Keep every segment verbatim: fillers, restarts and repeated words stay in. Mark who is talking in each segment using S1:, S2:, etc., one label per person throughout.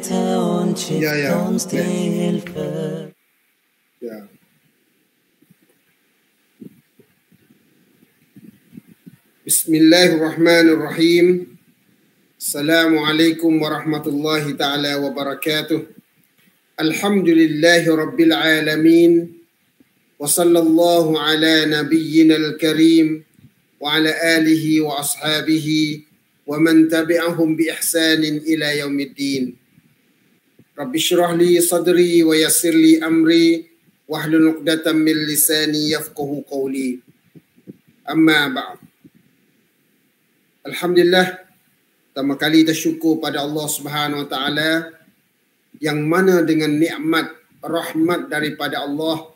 S1: weiter und schickt
S2: ja, ja.
S1: uns die Hilfe.
S2: Ja. Bismillahirrahmanirrahim. Assalamualaikum warahmatullahi ta'ala wabarakatuh. Alhamdulillahi rabbil alamin. Wa sallallahu ala nabiyyinal karim. Wa ala alihi wa ashabihi. Wa man tabi'ahum bi ihsanin ila yaumiddin. Rabbi syrah li sadri wa yassir li amri. Wahlul uqdatan min lisani yafqahu qawli. Amma ba'd. Alhamdulillah, pertama kali kita syukur pada Allah Subhanahu Wa Taala yang mana dengan nikmat rahmat daripada Allah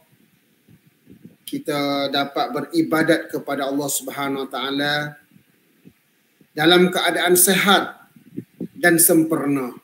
S2: kita dapat beribadat kepada Allah Subhanahu Wa Taala dalam keadaan sehat dan sempurna.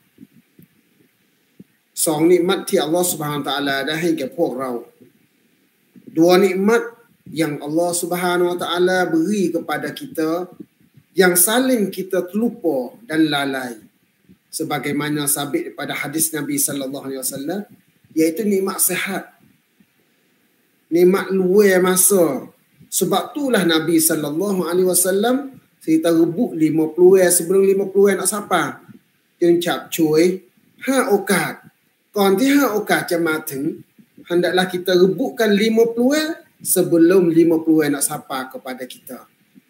S2: Song nikmatที่ Allah Subhanahu Wa Taala ได้ให้แก่พวกเรา Dua nikmat yang Allah Subhanahu Wa Taala beri kepada kita yang saling kita terlupa dan lalai, sebagaimana sabit pada hadis Nabi sallallahu alaihi wasallam, iaitu nikmat sehat, nikmat luar masa. Sebab itulah Nabi sallallahu alaihi wasallam cerita rebut lima puluh sebelum lima puluh nak sapaจึงฉับฉวยห้าโอกาสก่อนที่ห้าโอกาสจะมาถึง hendaklah kita rebutkan lima puluh sebelum lima puluh nak sapa kepada kita.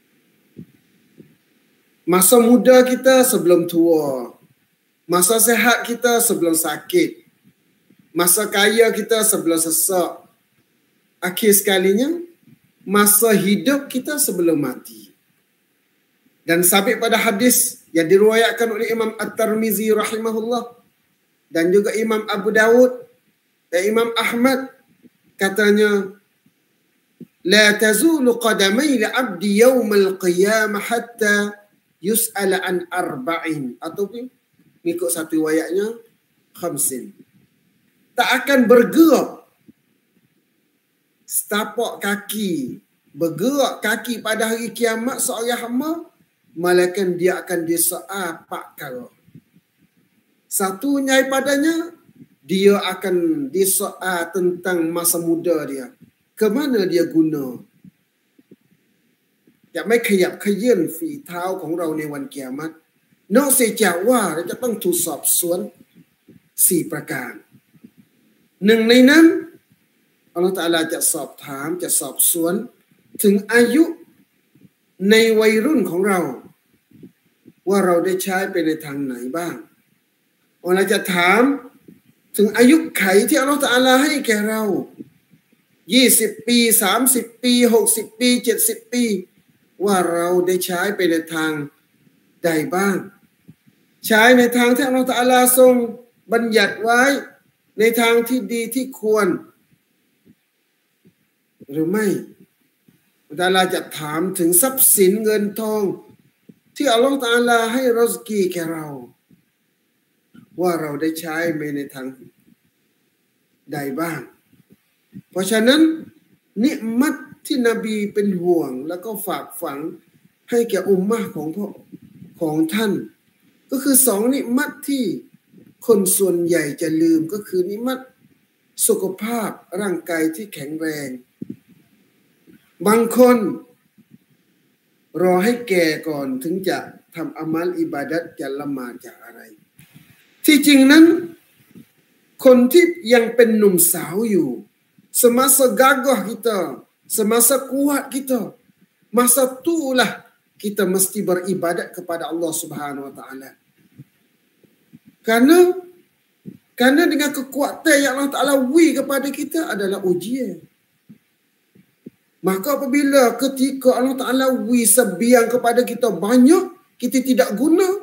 S2: Masa muda kita sebelum tua. Masa sehat kita sebelum sakit. Masa kaya kita sebelum sesak. Akhir sekalinya, masa hidup kita sebelum mati. Dan sabit pada hadis yang diriwayatkan oleh Imam At-Tirmizi rahimahullah dan juga Imam Abu Dawud dan Imam Ahmad, katanya, La tazulu qadamai li'abdi yawmal qiyamah hatta yus'ala an arba'in, ataupun mengikut satu riwayatnya khamsin. Tak akan bergerak setapak kaki, bergerak kaki pada hari kiamat seorang hamba, malaikat dia akan disoal empat perkara. Satunya daripadanya, dia akan disoal tentang masa muda dia. Ke mana dia guna? จะไม่ขยับเขยื้อนฝีเท้าของเราในวันกิยามะฮ์นอกจากว่าเราจะต้องถูกสอบสวนสี่ประการหนึ่งในนั้นอัลเลาะห์ตะอาลาจะสอบถามจะสอบสวนถึงอายุในวัยรุ่นของเราว่าเราได้ใช้ไปในทางไหนบ้างอัลเลาะห์จะถามถึงอายุไขที่อัลเลาะห์ตะอาลาให้แก่เรายี่สิบปีสามสิบปีหกสิบปีเจ็ดสิบปีว่าเราได้ใช้ไปในทางใดบ้างใช้ในทางที่อัลเลาะห์ตะอาลาทรงบัญญัติไว้ในทางที่ดีที่ควรหรือไม่อัลเลาะห์ตะอาลาจะถามถึงทรัพย์สินเงินทองที่อัลเลาะห์ตะอาลาให้ริซกีแก่เราว่าเราได้ใช้ไปในทางใดบ้างเพราะฉะนั้นนิมัตที่นบีเป็นห่วงแล้วก็ฝากฝังให้แก่อุมมะห์ของพวกของท่านก็คือสองนิมัตที่คนส่วนใหญ่จะลืมก็คือนิมัตสุขภาพร่างกายที่แข็งแรงบางคนรอให้แก่ก่อนถึงจะทำอามัลอิบาดัตจะละหมาดจะอะไรที่จริงนั้นคนที่ยังเป็นหนุ่มสาวอยู่semasa gagah kita, semasa kuat kita, masa itulah kita mesti beribadat kepada Allah Subhanahu Wa Taala. Karena karena dengan kekuatan yang Allah Taala beri kepada kita adalah ujian. Maka apabila ketika Allah Taala beri sebiang kepada kita banyak, kita tidak guna,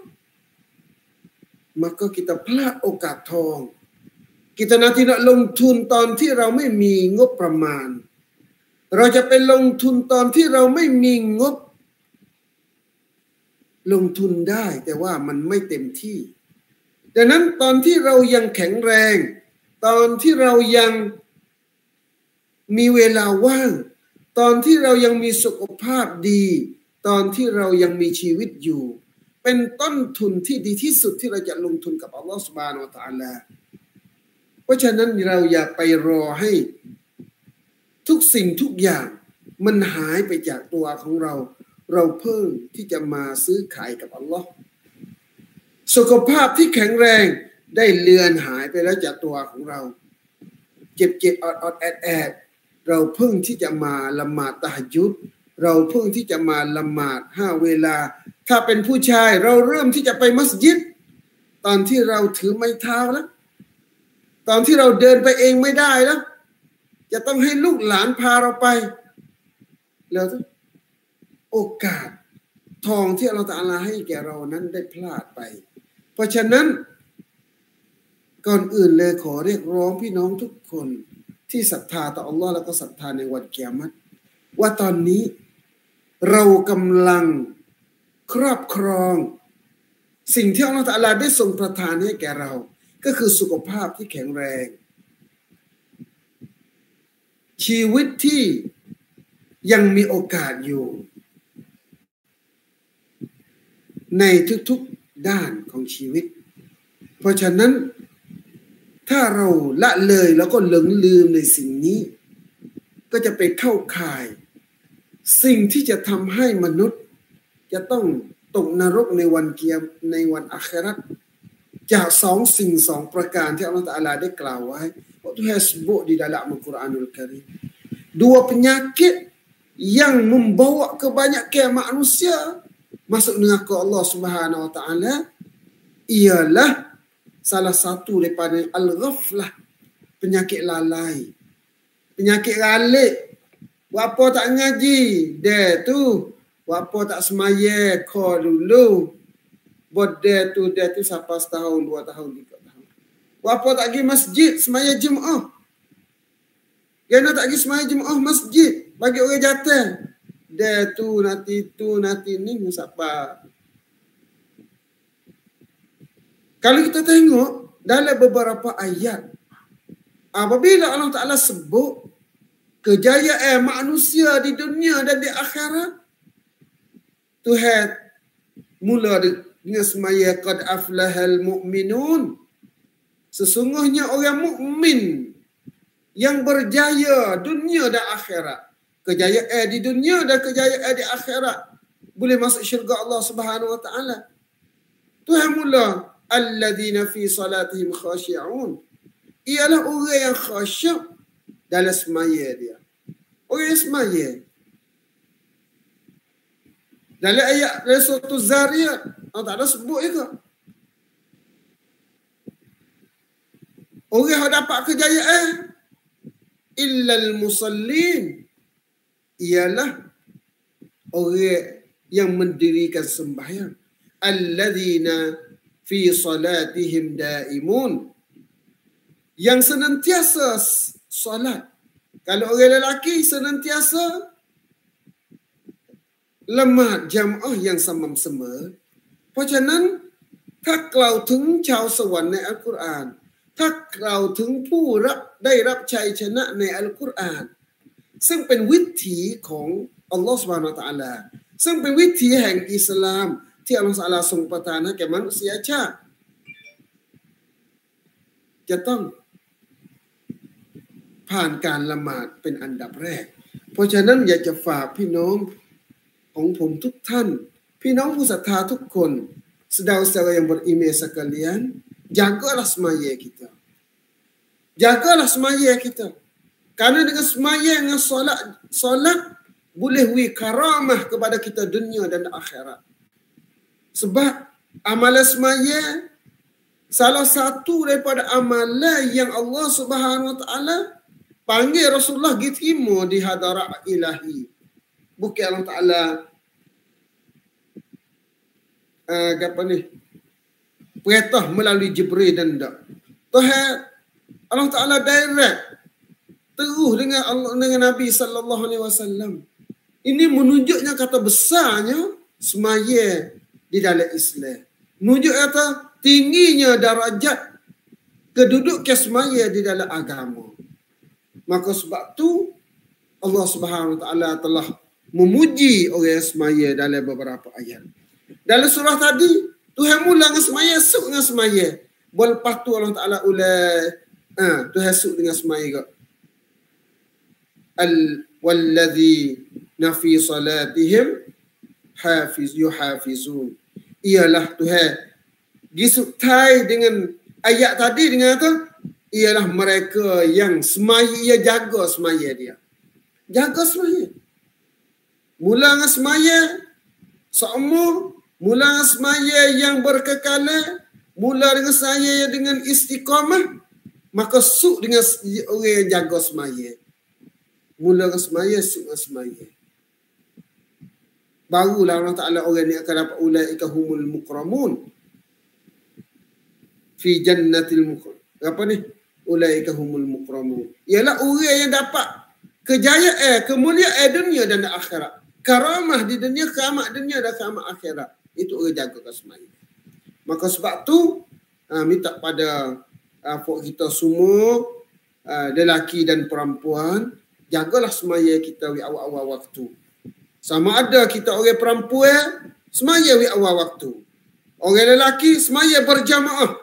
S2: maka kita pelak okat tong. Kita nanti nak ลงทุนตอนที่เราไม่มีงบประมาณเราจะไปลงทุนตอนที่เราไม่มีงบลงทุนได้แต่ว่ามันไม่เต็มที่ดังนั้นตอนที่เรายังแข็งแรงตอนที่เรายังมีเวลาว่างตอนที่เรายังมีสุขภาพดีตอนที่เรายังมีชีวิตอยู่เป็นต้นทุนที่ดีที่สุดที่เราจะลงทุนกับอัลลอฮฺซุบฮานะฮูวะตะอาลาเพราะฉะนั้นเราอย่าไปรอให้ทุกสิ่งทุกอย่างมันหายไปจากตัวของเราเราเพิ่งที่จะมาซื้อขายกับอัลลอฮ์สุขภาพที่แข็งแรงได้เลือนหายไปแล้วจากตัวของเราเจ็บเจ็บอดอดแอดแอดเราเพิ่งที่จะมาละหมาดตะฮัจญุดเราเพิ่งที่จะมาละหมาดห้าเวลาถ้าเป็นผู้ชายเราเริ่มที่จะไปมัสยิดตอนที่เราถือไม้เท้าแล้วตอนที่เราเดินไปเองไม่ได้แล้วจะต้องให้ลูกหลานพาเราไปแล้วโอกาสทองที่อัลเลาะห์ตะอาลาให้แก่เรานั้นได้พลาดไปเพราะฉะนั้นก่อนอื่นเลยขอเรียกร้องพี่น้องทุกคนที่ศรัทธาต่ออัลลอฮ์แล้วก็ศรัทธาในวันกิยามะฮ์ว่าตอนนี้เรากำลังครอบครองสิ่งที่อัลเลาะห์ตะอาลาได้ทรงประทานให้แก่เราก็คือสุขภาพที่แข็งแรงชีวิตที่ยังมีโอกาสอยู่ในทุกๆด้านของชีวิตเพราะฉะนั้นถ้าเราละเลยแล้วก็หลงลืมในสิ่งนี้ก็จะไปเข้าข่ายสิ่งที่จะทำให้มนุษย์จะต้องตกนรกในวันเกียรติในวันอาคิเราะห์จากสองสิ่งสองประการที่อัลเลาะห์ตะอาลาได้กล่าวไว้waktu sebut di dalam Al-Quranul Karim dua penyakit yang membawa kebanyakan manusia masuk neraka Allah Subhanahu Wa Taala ialah salah satu daripada al-ghaflah penyakit lalai penyakit galik apa tak ngaji dia tu apa tak semaya kau dulu buat dia tu dia tu sampai setahun dua tahun tiga tahun apa tak pergi masjid semaya Jumaat dia nak tak pergi semaya Jumaat masjid bagi orang jatuh dia tu nanti tu nanti ni siapa. Kalau kita tengok dalam beberapa ayat apabila Allah Ta'ala sebut kejayaan manusia di dunia dan di akhirat Tuhan mula dengan semaya qad aflahal mu'minun sesungguhnya orang mukmin yang berjaya dunia dan akhirat kejayaan di dunia dan kejayaan di akhirat boleh masuk syurga Allah Subhanahu Wa Ta'ala Tuhan mula alladzina fi salatihim khashi'un ialah orang yang khasyuk dalam semaya dia orang yang semaya dalam ayat surah Az-Zariyat Allah Ta'ala sebut juga orang yang dapat kejayaan illal musallin ialah orang yang mendirikan sembahyang alladzina fi salatihim daimun yang senantiasa solat kalau orang lelaki senantiasa lemah jamaah yang samaamเสมอเพราะฉะนั้นถ้ากล่าวถึงชาวสวรรค์ในอัลกุรอานถ้ากล่าวถึงผู้รับได้รับชัยชนะในอัลกุรอานซึ่งเป็นวิถีของอัลลอฮฺ ซุบฮานะฮูวะ ตะอาลาซึ่งเป็นวิถีแห่งอิสลามที่อัลลอฮฺ ซุบฮานะฮูวะ ตะอาลาทรงประทานให้แก่มนุษยชาติจะต้องผ่านการละหมาดเป็นอันดับแรกเพราะฉะนั้นอยากจะฝากพี่น้องของผมทุกท่านพี่น้องผู้ศรัทธาทุกคนsaudara-saudara yang beriman sekalian jagalah semaya kita jagalah semaya kita kerana dengan semaya dengan solat solat boleh wi karamah kepada kita dunia dan akhirat sebab amalan semaya salah satu daripada amalan yang Allah Subhanahu Wa Taala panggil Rasulullah diterima di hadarat ilahi bukan Allah Ta'ala uh, apa ni perintah melalui Jibril dan tak Tuhan Allah Ta'ala direct terus dengan Allah dengan Nabi sallallahu alaihi wasallam ini menunjuknya kata besarnya semaya di dalam Islam menunjuk kata tingginya darajat kedudukan semaya di dalam agama maka sebab tu Allah Subhanahu Wa Ta'ala telah memuji orang semaya dalam beberapa ayat. Dalam surah tadi, Tuhan mula dengan semaya, esok dengan semaya. Lepas tu Allah Ta'ala ulai, ha, Tuhan esok dengan semaya juga. Al-walladhina fi salatihim hafiz yuhafizun. Ialah Tuhan disuktai dengan ayat tadi dengan apa? Ialah mereka yang semaya, ia jaga semaya dia. Jaga semaya. Mula dengan semaya seumur, mula dengan semaya yang berkekalan, mula dengan saya dengan istiqamah, maka suk dengan orang yang jaga semaya. Mula dengan semaya, suk dengan semaya. Barulah Allah Ta'ala orang ni akan dapat ulaika humul mukramun fi jannatil mukramun. Apa ni? Ulaika humul mukramun. Ialah orang yang dapat kejayaan, kemuliaan dunia dan akhirat. Karamah di dunia, keramat dunia dan keramat akhirat. Itu orang jaga semaya. Maka sebab tu uh, minta pada uh, kita semua, uh, lelaki dan perempuan, jagalah semaya kita di awal-awal waktu. Sama ada kita orang perempuan, semaya di awal waktu. Orang lelaki, semaya berjamaah.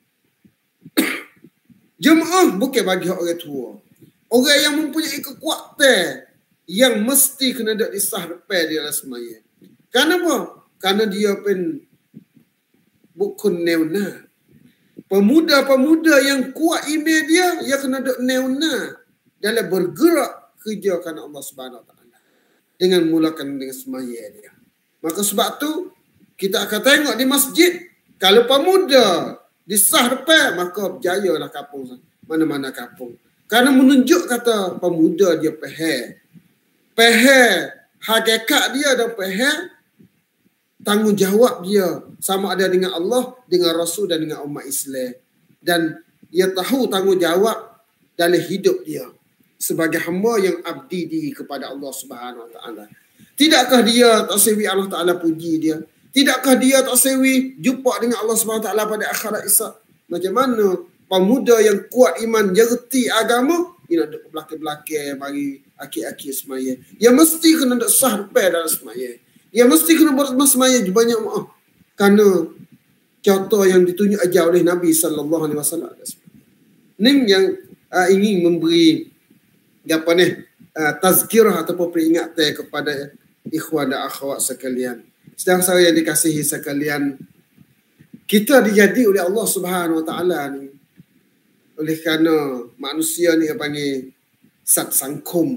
S2: Jemaah bukan bagi orang tua. Orang yang mempunyai kekuatan yang mesti kena ada di sah depan dia lah semaya. Kenapa? Karena dia pun bukan neuna. Pemuda-pemuda yang kuat iman dia, dia kena ada neuna dalam bergerak kerja kerana Allah Subhanahu Wa Taala dengan mulakan dengan semaya dia. Maka sebab tu kita akan tengok di masjid, kalau pemuda di sah depan, maka berjayalah kampung mana-mana kampung. Karena menunjuk kata pemuda dia faham. Faham hakikat dia dan faham tanggungjawab dia sama ada dengan Allah, dengan Rasul dan dengan umat Islam. Dan dia tahu tanggungjawab dalam hidup dia sebagai hamba yang abdi diri kepada Allah Subhanahu Wa Taala. Tidakkah dia tak sewi Allah Taala puji dia? Tidakkah dia tak sewi jumpa dengan Allah Subhanahu Wa Taala pada akhirat esok? Macam mana pemuda yang kuat iman, dia reti agama, dia nak duduk belakang-belakang bagi akik-akik semaya. Dia mesti kena duduk sah depan dalam semaya. Dia mesti kena bersemaya banyak maaf. Kerana contoh yang ditunjuk ajar oleh Nabi sallallahu alaihi wasallam. Ini yang uh, ingin memberi apa ni uh, tazkirah ataupun peringatan kepada ikhwan dan akhwat sekalian. Saudara-saudara yang dikasihi sekalian, kita dijadi oleh Allah Subhanahu Wa Taala ni oleh kerana manusia ni yang panggil sat sangkum.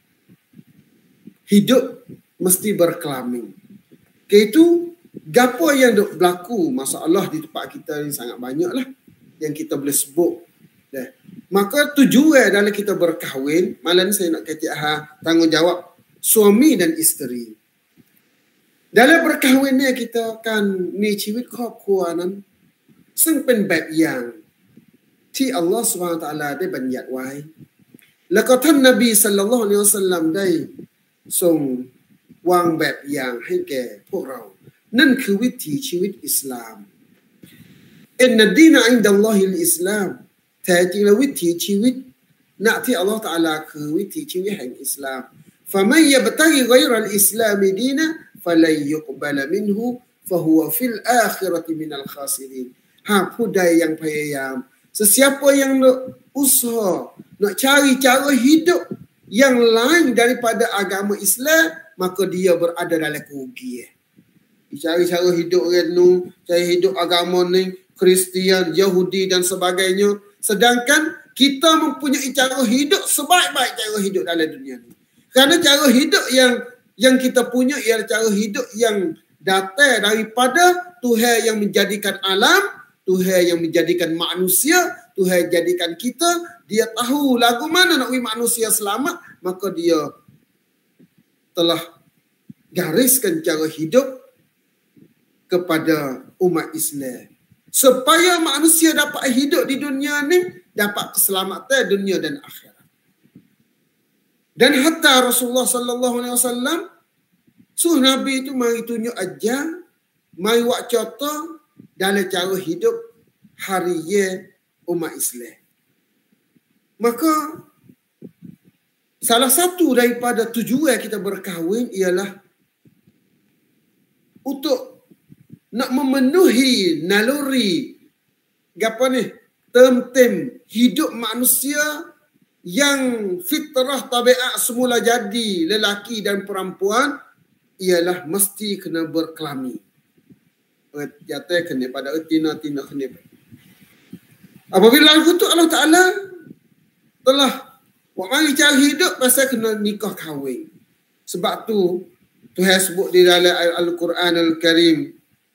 S2: Hidup mesti berkelamin. Kaitu gapo yang dok berlaku masalah di tempat kita ni sangat banyaklah yang kita boleh sebut. Dah. Maka tujuan dalam kita berkahwin, malam ni saya nak kata ha, tanggungjawab suami dan isteri. Dalam berkahwin ni kita kanมีชีวิตครอบครัวนั้นซึ่งเป็นแบบอย่างที่อัลลอฮฺ ซุบฮานะฮูวะตะอาลาได้บัญญัติไว้แล้วก็ท่านนบีศ็อลลัลลอฮุอะลัยฮิวะซัลลัมได้ทรงวางแบบอย่างให้แก่พวกเรานั่นคือวิถีชีวิตอิสลามอินนัดดีนอินดัลลอฮิลอิสลามแท้จริงแล้ววิถีชีวิตณที่อัลลอฮฺตะอาลาคือวิถีชีวิตแห่งอิสลามفمن يبتغي غير الإسلام دينا فلن يقبل منه فهو في الآخرة من الخاسرين. หากผู้ใดยังพยายาม sesiapa yang nak usaha nak cari cara hidup yang lain daripada agama Islam, maka dia berada dalam kerugian. Cari cara hidup orang nu, cari hidup agama ni, Kristian, Yahudi dan sebagainya, sedangkan kita mempunyai cara hidup sebaik-baik cara hidup dalam dunia ni. Kerana cara hidup yang yang kita punya ialah cara hidup yang datang daripada Tuhan yang menjadikan alam, Tuhan yang menjadikan manusia, Tuhan jadikan kita. Dia tahu lagu mana nak bagi manusia selamat, maka dia telah gariskan cara hidup kepada umat Islam supaya manusia dapat hidup di dunia ni, dapat keselamatan dunia dan akhirat. Dan hatta Rasulullah sallallahu alaihi wasallam suruh Nabi itu mari tunjuk ajar, mari buat contoh dalam cara hidup harian umat Islam. Maka salah satu daripada tujuan kita berkahwin ialah untuk nak memenuhi naluri apa ni term-term hidup manusia yang fitrah tabiat semula jadi lelaki dan perempuan ialah mesti kena berkelamin. Jatuh kena pada tina-tina kena. Apabila itu Allah Ta'ala telah buat cara hidup pasal kena nikah kahwin. Sebab tu Tuhan sebut di dalam Al-Quran Al-Karim,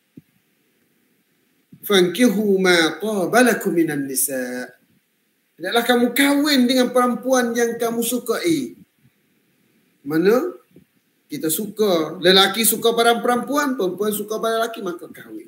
S2: fankihu ma tabalakum minan nisa. Hendaklah kamu kahwin dengan perempuan yang kamu sukai. Mana kita suka, lelaki suka pada perempuan, perempuan suka pada lelaki, maka kahwin.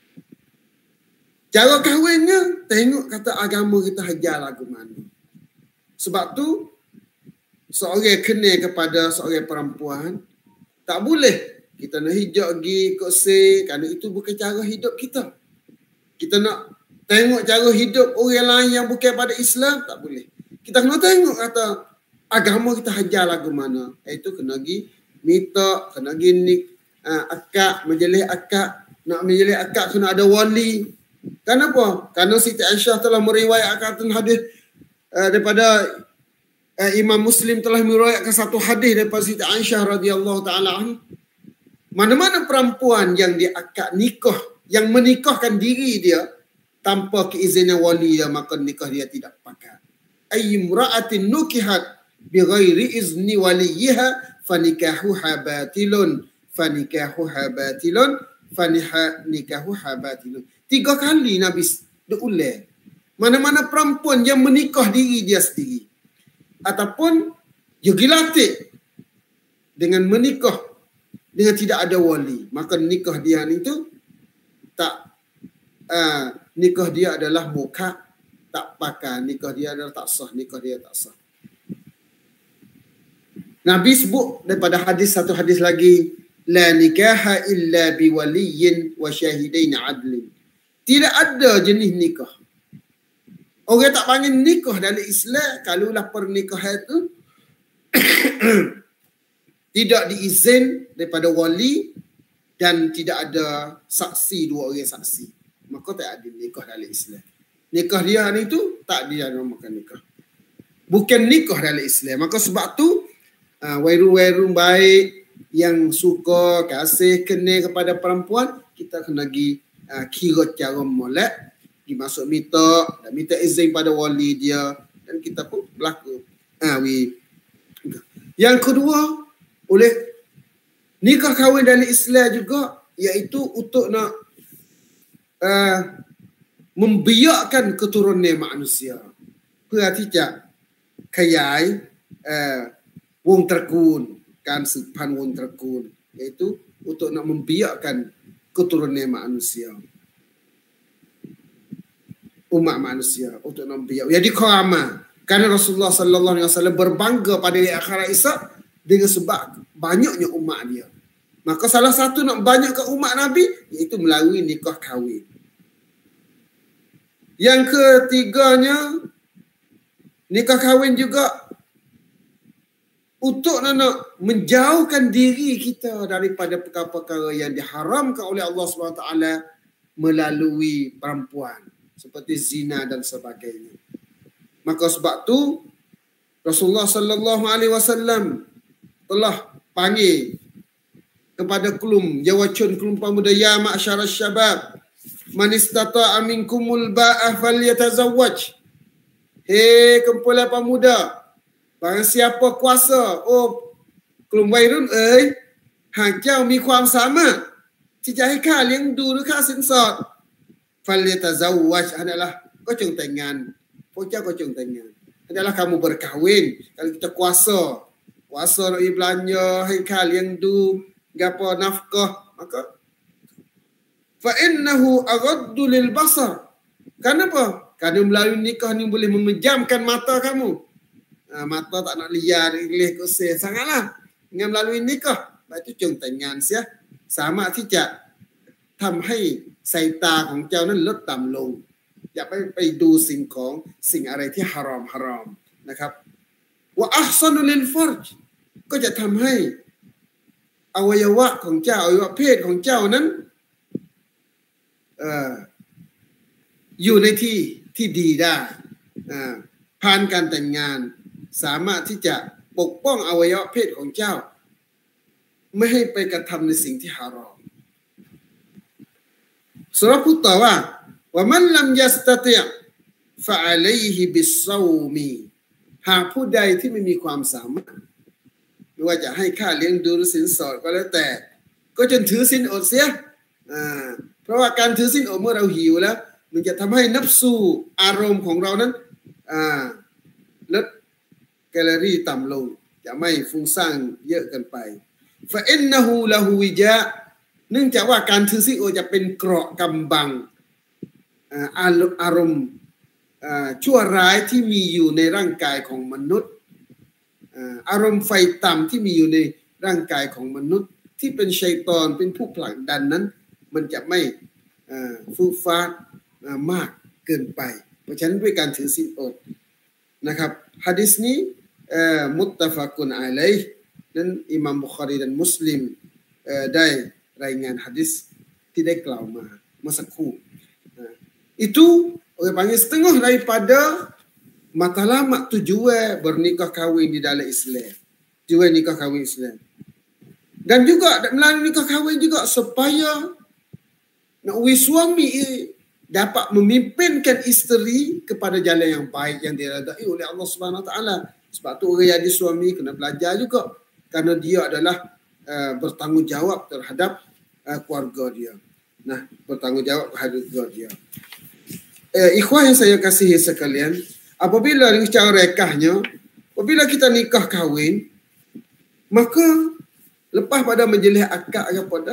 S2: Cara kahwinnya, tengok kata agama kita hajar lagu mana. Sebab tu, seorang kena kepada seorang perempuan, tak boleh kita nak hijab pergi ikut se, kerana itu bukan cara hidup kita. Kita nak tengok cara hidup orang lain yang bukan pada Islam, tak boleh. Kita kena tengok kata agama kita hajar lagu mana. Itu kena pergi minta, kena pergi ni uh, akak, majlis akak. Nak majlis akak kena ada wali. Kenapa? Kerana Siti Aisyah telah meriwayatkan hadis uh, daripada uh, Imam Muslim telah meriwayatkan satu hadis daripada Siti Aisyah radhiyallahu taala anha. Mana-mana perempuan yang dia akad nikah, yang menikahkan diri dia tanpa keizinan wali dia, maka nikah dia tidak pakai. Ayyimra'atin nukihat bighairi izni waliyiha fanikahuha batilun fanikahuha batilun fanikahuha batilun. Tiga kali Nabi diulang. Mana-mana perempuan yang menikah diri dia sendiri ataupun dia dilatih dengan menikah dengan tidak ada wali, maka nikah dia itu tak uh, nikah dia adalah muka, tak pakai, nikah dia adalah tak sah, nikah dia tak sah. Nabi sebut daripada hadis, satu hadis lagi, la nikaha illa biwaliyin wa syahidain adlin. Tidak ada jenis nikah. Orang tak panggil nikah dalam Islam kalaulah pernikahan itu tidak diizin daripada wali dan tidak ada saksi, dua orang saksi, maka tak ada nikah dalam Islam. Nikah dia ni tu tak dinamakan nikah. Bukan nikah dalam Islam. Maka sebab tu uh, wairun-wairun baik yang suka kasih kena kepada perempuan, kita kena pergi uh, kira cara molek, pergi masuk minta dan minta izin pada wali dia, dan kita pun berlaku. Uh, we. Yang kedua, oleh nikah kahwin dalam Islam juga, iaitu untuk nak uh, membiakkan keturunan manusia. เพื่อที่จะขยาย uh, วงตระกูล การสืบพันธุ์วงตระกูล iaitu untuk nak membiakkan keturunan manusia, umat manusia, untuk nak membiak. Jadi kharamah, kerana Rasulullah sallallahu alaihi wasallam berbangga pada akhirat Isa dengan sebab banyaknya umat dia. Maka salah satu nak banyakkan umat Nabi iaitu melalui nikah kahwin. Yang ketiganya, nikah kahwin juga untuk nak menjauhkan diri kita daripada perkara-perkara yang diharamkan oleh Allah subhanahu wa taala melalui perempuan, seperti zina dan sebagainya. Maka sebab tu Rasulullah sallallahu alaihi wasallam telah panggil kepada kelum jawacun kelum pemuda, ya ma'syarasy syabab man istata'a minkumul ba'a falyatazawwaj. Hei kumpulan pemuda, barang siapa kuasa, oh kelum wairun ơi, hang จ้ามีความสามารถที่จะให้ข้าเลี้ยงดูหรือค่าสินสอด falyatazawwaj adalah kau jomแต่งงาน พวกเจ้าก็จงแต่งงาน adalah kamu berkahwin. Kalau kita kuasa kuasa nak pergi belanja,ให้ข้าเลี้ยงดูgapo nafkah, maka fa innahu aghaddu lil basar. Kenapa? Kerana melalui nikah ni boleh memejamkan mata kamu. Ha, mata tak nak liar, ilih kusir sangatlah. Dengan melalui nikah, sebab itu jom แต่งงานเสีย สามารถที่จะทำให้สายตาของเจ้านั้นลดต่ำลง อย่าไปไปดูสิ่งของสิ่งอะไรที่ฮารอมฮารอมนะครับว่าอัพซันุลิลฟัรจ์ก็จะทำให้อวัยวะของเจ้าอวัยวะเพศของเจ้านั้นเอ่ออยู่ในที่ที่ดีได้อ่าผ่านการแต่งงานสามารถที่จะปกป้องอวัยวะเพศของเจ้าไม่ให้ไปกระทำในสิ่งที่ฮารอมสุราพูดต่อว่าว่ามันลัมยัสตะติฟะอะลัยฮิบิศอมีหากผู้ใดที่ไม่มีความสามารถไม่ว่าจะให้ค่าเลี้ยงดูหรือสินสอดก็แล้วแต่ก็จนถือศีลอดเสียอ่าเพราะว่าการถือศีลอดเมื่อเราหิวแล้วมันจะทำให้นับสูอารมณ์ของเรานั้นอ่าลดแคลอรี่ต่ำลงจะไม่ฟุ้งซ่านเยอะเกินไปฟะอินนะฮูละฮูวิจาเนื่องจากว่าการถือศีลอดจะเป็นเกราะกำบังอ่าอารมณ์อ่าชั่วร้ายที่มีอยู่ในร่างกายของมนุษย์อ่าอารมณ์ไฟต่ำที่มีอยู่ในร่างกายของมนุษย์ที่เป็นชัยฏอนเป็นผู้ผลักดันนั้นมันจะไม่ฟูฟ้ามากเกินไปเพราะฉะนั้นด้วยการถือศีลอดนะครับหะดีษนี้มุตตะฟะกุนอะลัยห์นั้นอิหม่ามบุคอรีและมุสลิมได้รายงานหะดีษที่ได้กล่าวมาเมื่อสักครู่ itu orang panggil setengah daripada matlamat tujuan bernikah kahwin di dalam Islam tujuan nikah kahwin Islam dan juga melalui nikah kahwin juga supaya nak suami dapat memimpinkan isteri kepada jalan yang baik yang diredai oleh Allah Subhanahu Wa Taala. Sebab tu orang jadi suami kena belajar juga kerana dia adalah uh, bertanggungjawab terhadap uh, keluarga dia. Nah, bertanggungjawab terhadap keluarga dia. Uh, ikhwan yang saya kasihi sekalian, apabila secara rekahnya, apabila kita nikah kahwin, maka lepas pada menjelih akad kepada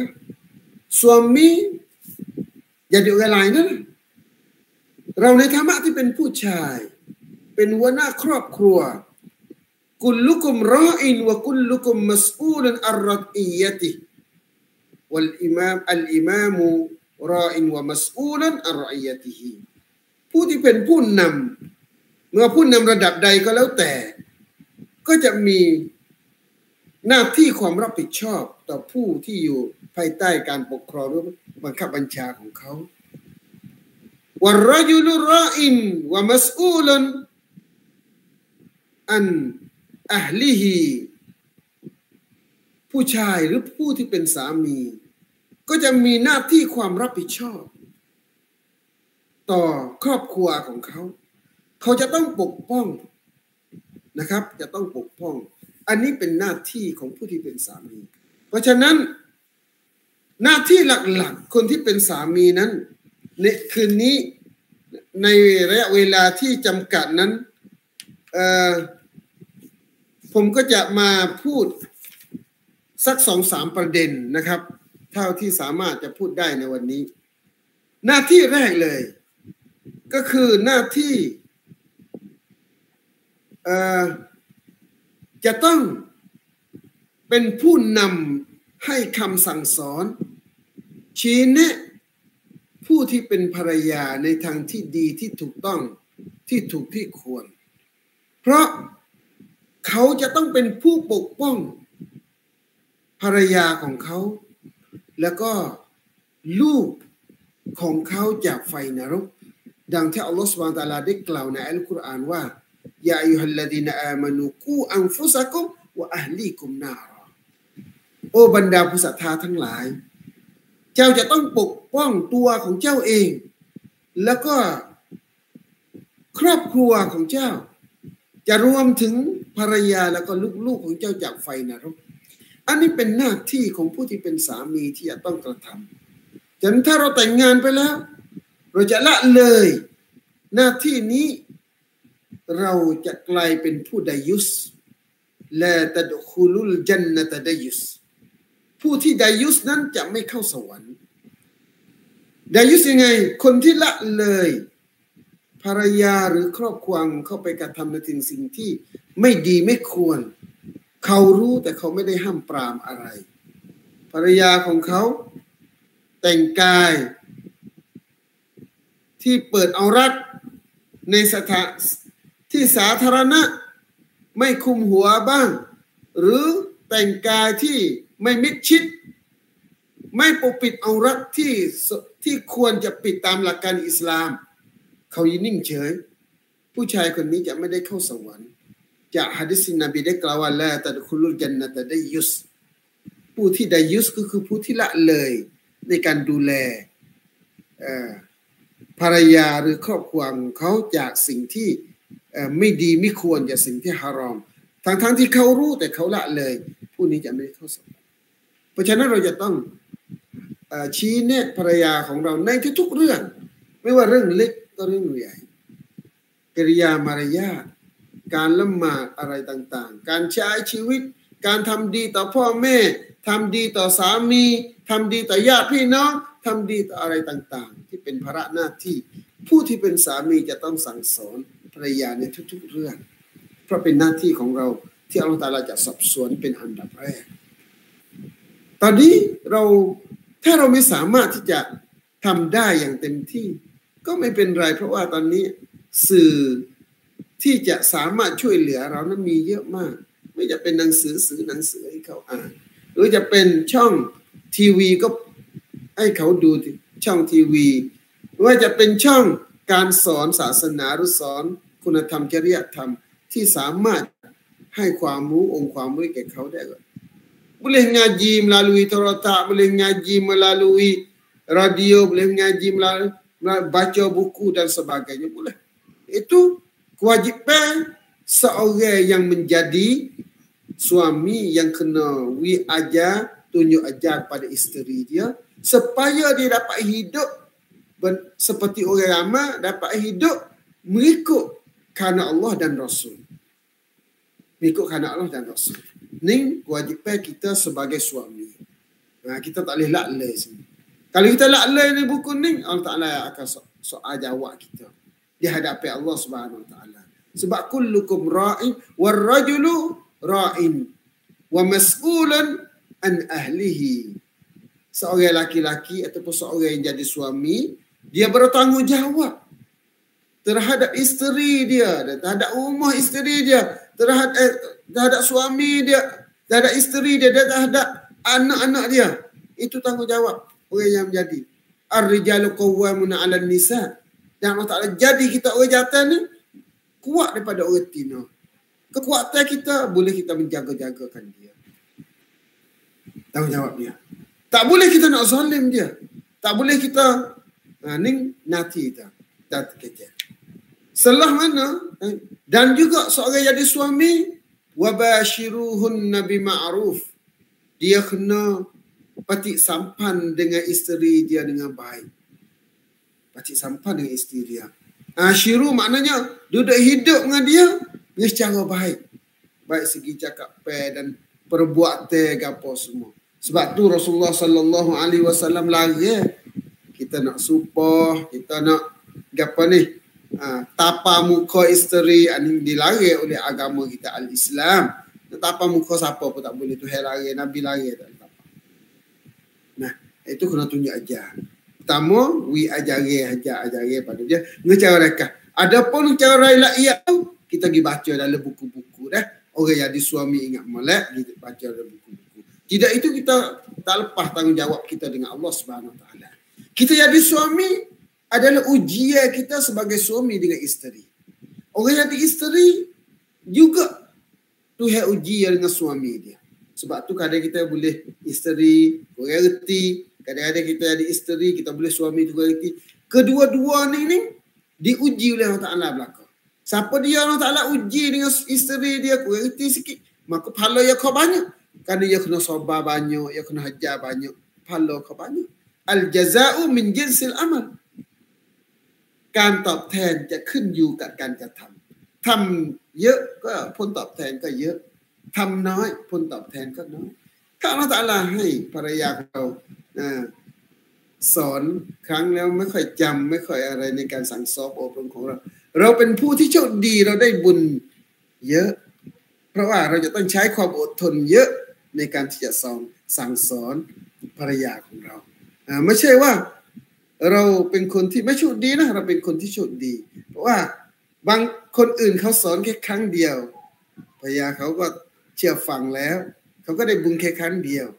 S2: suami jadi orang lainนั่นเราในฐานะที่เป็นผู้ชายเป็นหัวหน้าครอบครัวกุลลุกุมรออินวะกุลลุกุมมัสอูลันอัรรัอียะติวัลอิมามอัลอิมามูรออินวะมัสอูลันอัรรัอียะติฮิผู้ที่เป็นผู้นำเมื่อผู้นำระดับใดก็แล้วแต่ก็จะมีหน้าที่ความรับผิดชอบต่อผู้ที่อยู่ภายใต้การปกครองหรือบังคับบัญชาของเขาวะรจุลุรออินวะมัสอูลันอันอะห์ลิฮิผู้ชายหรือผู้ที่เป็นสามีก็จะมีหน้าที่ความรับผิดชอบต่อครอบครัวของเขาเขาจะต้องปกป้องนะครับจะต้องปกป้องอันนี้เป็นหน้าที่ของผู้ที่เป็นสามีเพราะฉะนั้นหน้าที่หลักๆคนที่เป็นสามีนั้นในคืนนี้ในระยะเวลาที่จำกัดนั้นเอ่อผมก็จะมาพูดสักสองสามประเด็นนะครับเท่าที่สามารถจะพูดได้ในวันนี้หน้าที่แรกเลยก็คือหน้าที่เอ่อจะต้องเป็นผู้นำให้คำสั่งสอนชี้แนะผู้ที่เป็นภรรยาในทางที่ดีที่ถูกต้องที่ถูกที่ควรเพราะเขาจะต้องเป็นผู้ปกป้องภรรยาของเขาแล้วก็ลูกของเขาจากไฟนรกดังที่อัลลอฮฺซุบฮานะฮูวะตะอาลาได้กล่าวในอัลกุรอานว่ายาอัยยูฮัลลดีนอามานูกูอันฟุซะกุมวะอะห์ลีกุมนารอโอ้บรรดาผู้ศรัทธาทั้งหลายเจ้าจะต้องปกป้องตัวของเจ้าเองแล้วก็ครอบครัวของเจ้าจะรวมถึงภรรยาแล้วก็ลูกๆของเจ้าจากไฟนรกอันนี้เป็นหน้าที่ของผู้ที่เป็นสามีที่จะต้องกระทำฉะนั้นถ้าเราแต่งงานไปแล้วเราจะละเลยหน้าที่นี้เราจะกลายเป็นผู้ดายุสละตัดคุลุลจันนะตะดายุสผู้ที่ดายุสนั้นจะไม่เข้าสวรรค์ดายุสยังไงคนที่ละเลยภรรยาหรือครอบครัวเข้าไปกระทำในสิ่งที่ไม่ดีไม่ควรเขารู้แต่เขาไม่ได้ห้ามปรามอะไรภรรยาของเขาแต่งกายที่เปิดเอารักในสถานที่สาธารณะไม่คุมหัวบ้างหรือแต่งกายที่ไม่มิดชิดไม่ปกปิดเอารักที่ที่ควรจะปิดตามหลักการอิสลามเขายืนนิ่งเฉยผู้ชายคนนี้จะไม่ได้เข้าสวรรค์จากหะดีษนบีได้กล่าวว่าลาตัดคุลุลญันนะตะได้ยุสผู้ที่ได้ยุสก็คือผู้ที่ละเลยในการดูแลภรรยาหรือครอบครัวของเขาจากสิ่งที่ไม่ดีไม่ควรจากสิ่งที่ฮารอมทั้งทั้งที่เขารู้แต่เขาละเลยผู้นี้จะไม่ได้เข้าสวรรค์เพราะฉะนั้นเราจะต้องชี้แนะภรรยาของเราในทุกๆเรื่องไม่ว่าเรื่องเล็กก็เรื่องใหญ่กิริยามารยาทการละหมาดอะไรต่างๆการใช้ชีวิตการทำดีต่อพ่อแม่ทำดีต่อสามีทำดีต่อญาติพี่น้องทำดีต่ออะไรต่างๆที่เป็นภาระหน้าที่ผู้ที่เป็นสามีจะต้องสั่งสอนภรรยาในทุกๆเรื่องเพราะเป็นหน้าที่ของเราที่อัลเลาะห์ตะอาลาจะสอบสวนเป็นอันดับแรกตอนนี้เราถ้าเราไม่สามารถที่จะทำได้อย่างเต็มที่ก็ไม่เป็นไรเพราะว่าตอนนี้สื่อที่จะสามารถช่วยเหลือเรานั้นมีเยอะมากไม่จะเป็นหนังสือสื่อหนังสือให้เขาอ่านหรือจะเป็นช่องทีวีก็ให้เขาดูช่องทีวีหรือว่าจะเป็นช่องการสอนศาสนาหรือสอนคุณธรรมจริยธรรมที่สามารถให้ความรู้องค์ความรู้แก่เขาได้ก็boleh ngaji melalui teratak, boleh ngaji melalui radio, boleh ngaji melalui, melalui baca buku dan sebagainya boleh. Itu kewajipan seorang yang menjadi suami yang kena wi ajar, tunjuk ajar pada isteri dia supaya dia dapat hidup seperti orang ramai, dapat hidup mengikut kerana Allah dan Rasul. Mengikut kerana Allah dan Rasul. Ini kewajipan kita sebagai suami. Nah, kita tak boleh lalai sini. Kalau kita lalai ni buku ni, Allah Ta'ala akan so soal jawab kita di hadapan Allah Subhanahu Wa Ta'ala. Sebab kullukum ra'in war rajulu ra'in wa mas'ulan an ahlihi. Seorang laki-laki ataupun seorang yang jadi suami, dia bertanggungjawab terhadap isteri dia, terhadap rumah isteri dia, terhadap eh, terhadap suami dia, terhadap isteri dia, dan terhadap anak-anak dia. Itu tanggungjawab orang yang menjadi ar-rijalu qawwamuna 'alan nisa. Dan Allah Taala jadi kita orang jantan ni kuat daripada orang tina. Kekuatan kita boleh kita menjaga-jagakan dia. Tanggungjawab dia. Tak boleh kita nak zalim dia. Tak boleh kita ha, ni nanti kita tak kecil. Setelah mana dan juga seorang jadi suami wabashiruhunna bima'ruf, dia kena patik sampan dengan isteri dia dengan baik. Patik sampan dengan isteri dia. Ashiru maknanya duduk hidup dengan dia dengan secara baik. Baik segi cakap pe dan perbuatan apa semua. Sebab tu Rasulullah sallallahu alaihi wasallam larang kita nak supah, kita nak apa ni? Ha, tapa muka isteri ini dilarang oleh agama kita al-Islam. Tapa muka siapa pun tak boleh. Tuhan larang, Nabi larang tak tapa. Nah, itu kena tunjuk ajar. Pertama, wi ajari ajar ajari pada dia dengan cara rekah. Adapun cara rakyat tu kita pergi baca dalam buku-buku dah. Orang yang disuami ingat molek kita baca dalam buku-buku. Tidak itu kita tak lepas tanggungjawab kita dengan Allah Subhanahu Wa Taala. Kita jadi suami adalah ujian kita sebagai suami dengan isteri. Orang yang ada isteri juga Tuhan uji dengan suami dia. Sebab tu kadang kita boleh isteri kurang reti, kadang-kadang kita ada isteri kita boleh suami tu kurang reti. Kedua-dua ni ni diuji oleh Allah Taala belaka. Siapa dia Allah Taala uji dengan isteri dia kurang reti sikit, maka pahala dia kau banyak. Kerana dia kena sabar banyak, dia kena hajar banyak, pahala kau banyak. Al jaza'u min jinsil amal. การตอบแทนจะขึ้นอยู่กับการกระทำทำเยอะก็ผลตอบแทนก็เยอะทำน้อยผลตอบแทนก็น้อยถ้าอัลเลาะห์ตะอาลาให้ภรรยาเราสอนครั้งแล้วไม่ค่อยจำไม่ค่อยอะไรในการสั่งสอนอบรมของเราเราเป็นผู้ที่โชคดีเราได้บุญเยอะเพราะว่าเราจะต้องใช้ความอดทนเยอะในการที่จะสอนสั่งสอนภรรยาของเราไม่ใช่ว่าเราเป็นคนที่ไม่โชคดีนะเราเป็นคนที่โชคดีเพราะว่าบางคนอื่นเขาสอนแค่ครั้งเดียวภรรยาเขาก็เชื่อฟังแล้วเขาก็ได้บุญแค่ครั้งเดียวแ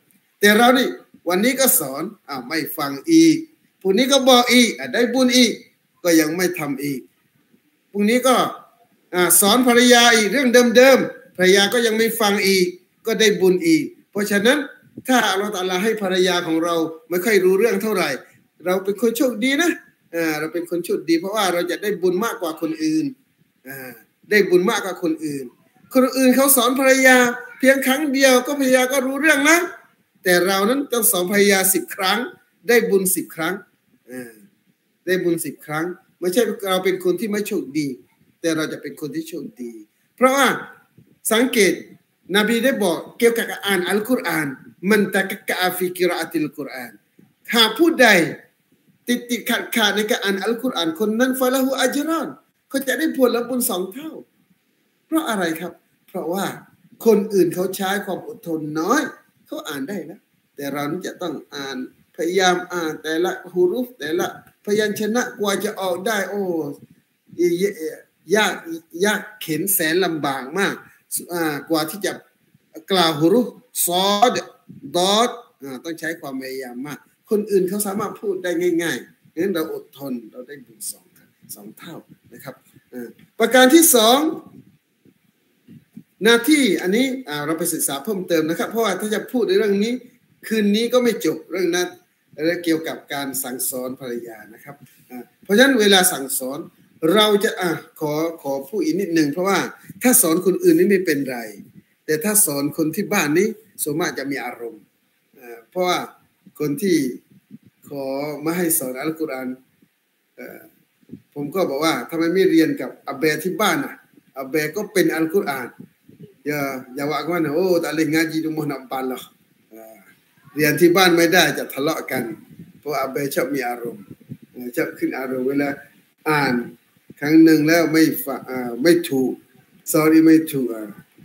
S2: แต่เรานี่วันนี้ก็สอนอ่าไม่ฟังอีกพรุ่งนี้ก็บอกอีกอ่าได้บุญอีกก็ยังไม่ทำอีกพรุ่งนี้ก็อ่าสอนภรรยาอีกเรื่องเดิมๆภรรยาก็ยังไม่ฟังอีกก็ได้บุญอีกเพราะฉะนั้นถ้าอัลเลาะห์ตะอาลาให้ภรรยาของเราไม่ค่อยรู้เรื่องเท่าไหร่เราเป็นคนโชคดีนะอ่าเราเป็นคนโชคดีเพราะว่าเราจะได้บุญมากกว่าคนอื่นอ่าได้บุญมากกว่าคนอื่นคนอื่นเขาสอนภรรยาเพียงครั้งเดียวก็ภรรยาก็รู้เรื่องนะแต่เรานั้นต้องสอนภรรยาสิบครั้งได้บุญสิบครั้งอ่าได้บุญสิบครั้งไม่ใช่เราเป็นคนที่ไม่โชคดีแต่เราจะเป็นคนที่โชคดีเพราะว่าสังเกตนบีได้บอกเกี่ยวกับการอ่านอัลกุรอานมันตะกะกะฟิกิรอะติลกุรอานหากผู้ใดติดติดขัดขาดในการอ่านอัลกุรอานคนนั้นฟะละหูอัจรอนเขาจะได้ผลบุญสองเท่าเพราะอะไรครับเพราะว่าคนอื่นเขาใช้ความอดทนน้อยเขาอ่านได้นะแต่เราจะต้องอ่านพยายามอ่านแต่ละฮุรุฟแต่ละพยัญชนะกว่าจะออกได้โอ้ยากยากเข็นแสนลำบากมากกว่าที่จะกล่าวฮุรุฟซอดดอดต้องใช้ความพยายามมากคนอื่นเขาสามารถพูดได้ง่ายๆงั้นเราอดทนเราได้บุญสองสองเท่านะครับประการที่สองหน้าที่อันนี้เราไปศึกษาเพิ่มเติมนะครับเพราะว่าถ้าจะพูดในเรื่องนี้คืนนี้ก็ไม่จบเรื่องนั้นเกี่ยวกับการสั่งสอนภรรยานะครับเพราะฉะนั้นเวลาสั่งสอนเราจะอ่ะขอขอพูดอีกนิดหนึ่งเพราะว่าถ้าสอนคนอื่นนี่ไม่เป็นไรแต่ถ้าสอนคนที่บ้านนี้ส่วนมากจะมีอารมณ์เพราะว่าคนที่ขอมาให้สอนอัลกุรอานผมก็บอกว่าทำไมไม่เรียนกับอับเบที่บ้านอ่ะอับเบก็เป็นอัลกุรอานอย่าอย่าว่ากันนะโอ้แต่เล่นงานจีดุมหนับปันหรอกเรียนที่บ้านไม่ได้จะทะเลาะกันเพราะอับเบชอบมีอารมณ์ชอบขึ้นอารมณ์เวลาอ่านครั้งหนึ่งแล้วไม่ฟังไม่ถูก sorry ไม่ถูก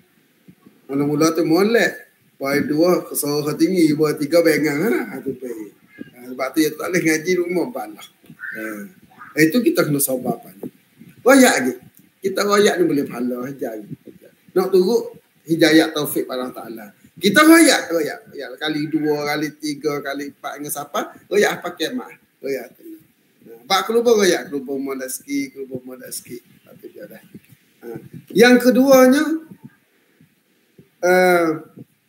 S2: mula-mula tu molek pai dua so tinggi buat tiga bengang ha tu pe sebab tu tak boleh ngaji rumah balah eh itu kita kena sabar apa royak lagi kita royak ni boleh pahala aja nak turut hidayah taufik Allah Taala kita royak royak ya kali dua kali tiga kali empat dengan siapa royak pakai mah royak Pak kelupa royak kelupa modaski kelupa modaski tapi dia dah yang keduanya Uh,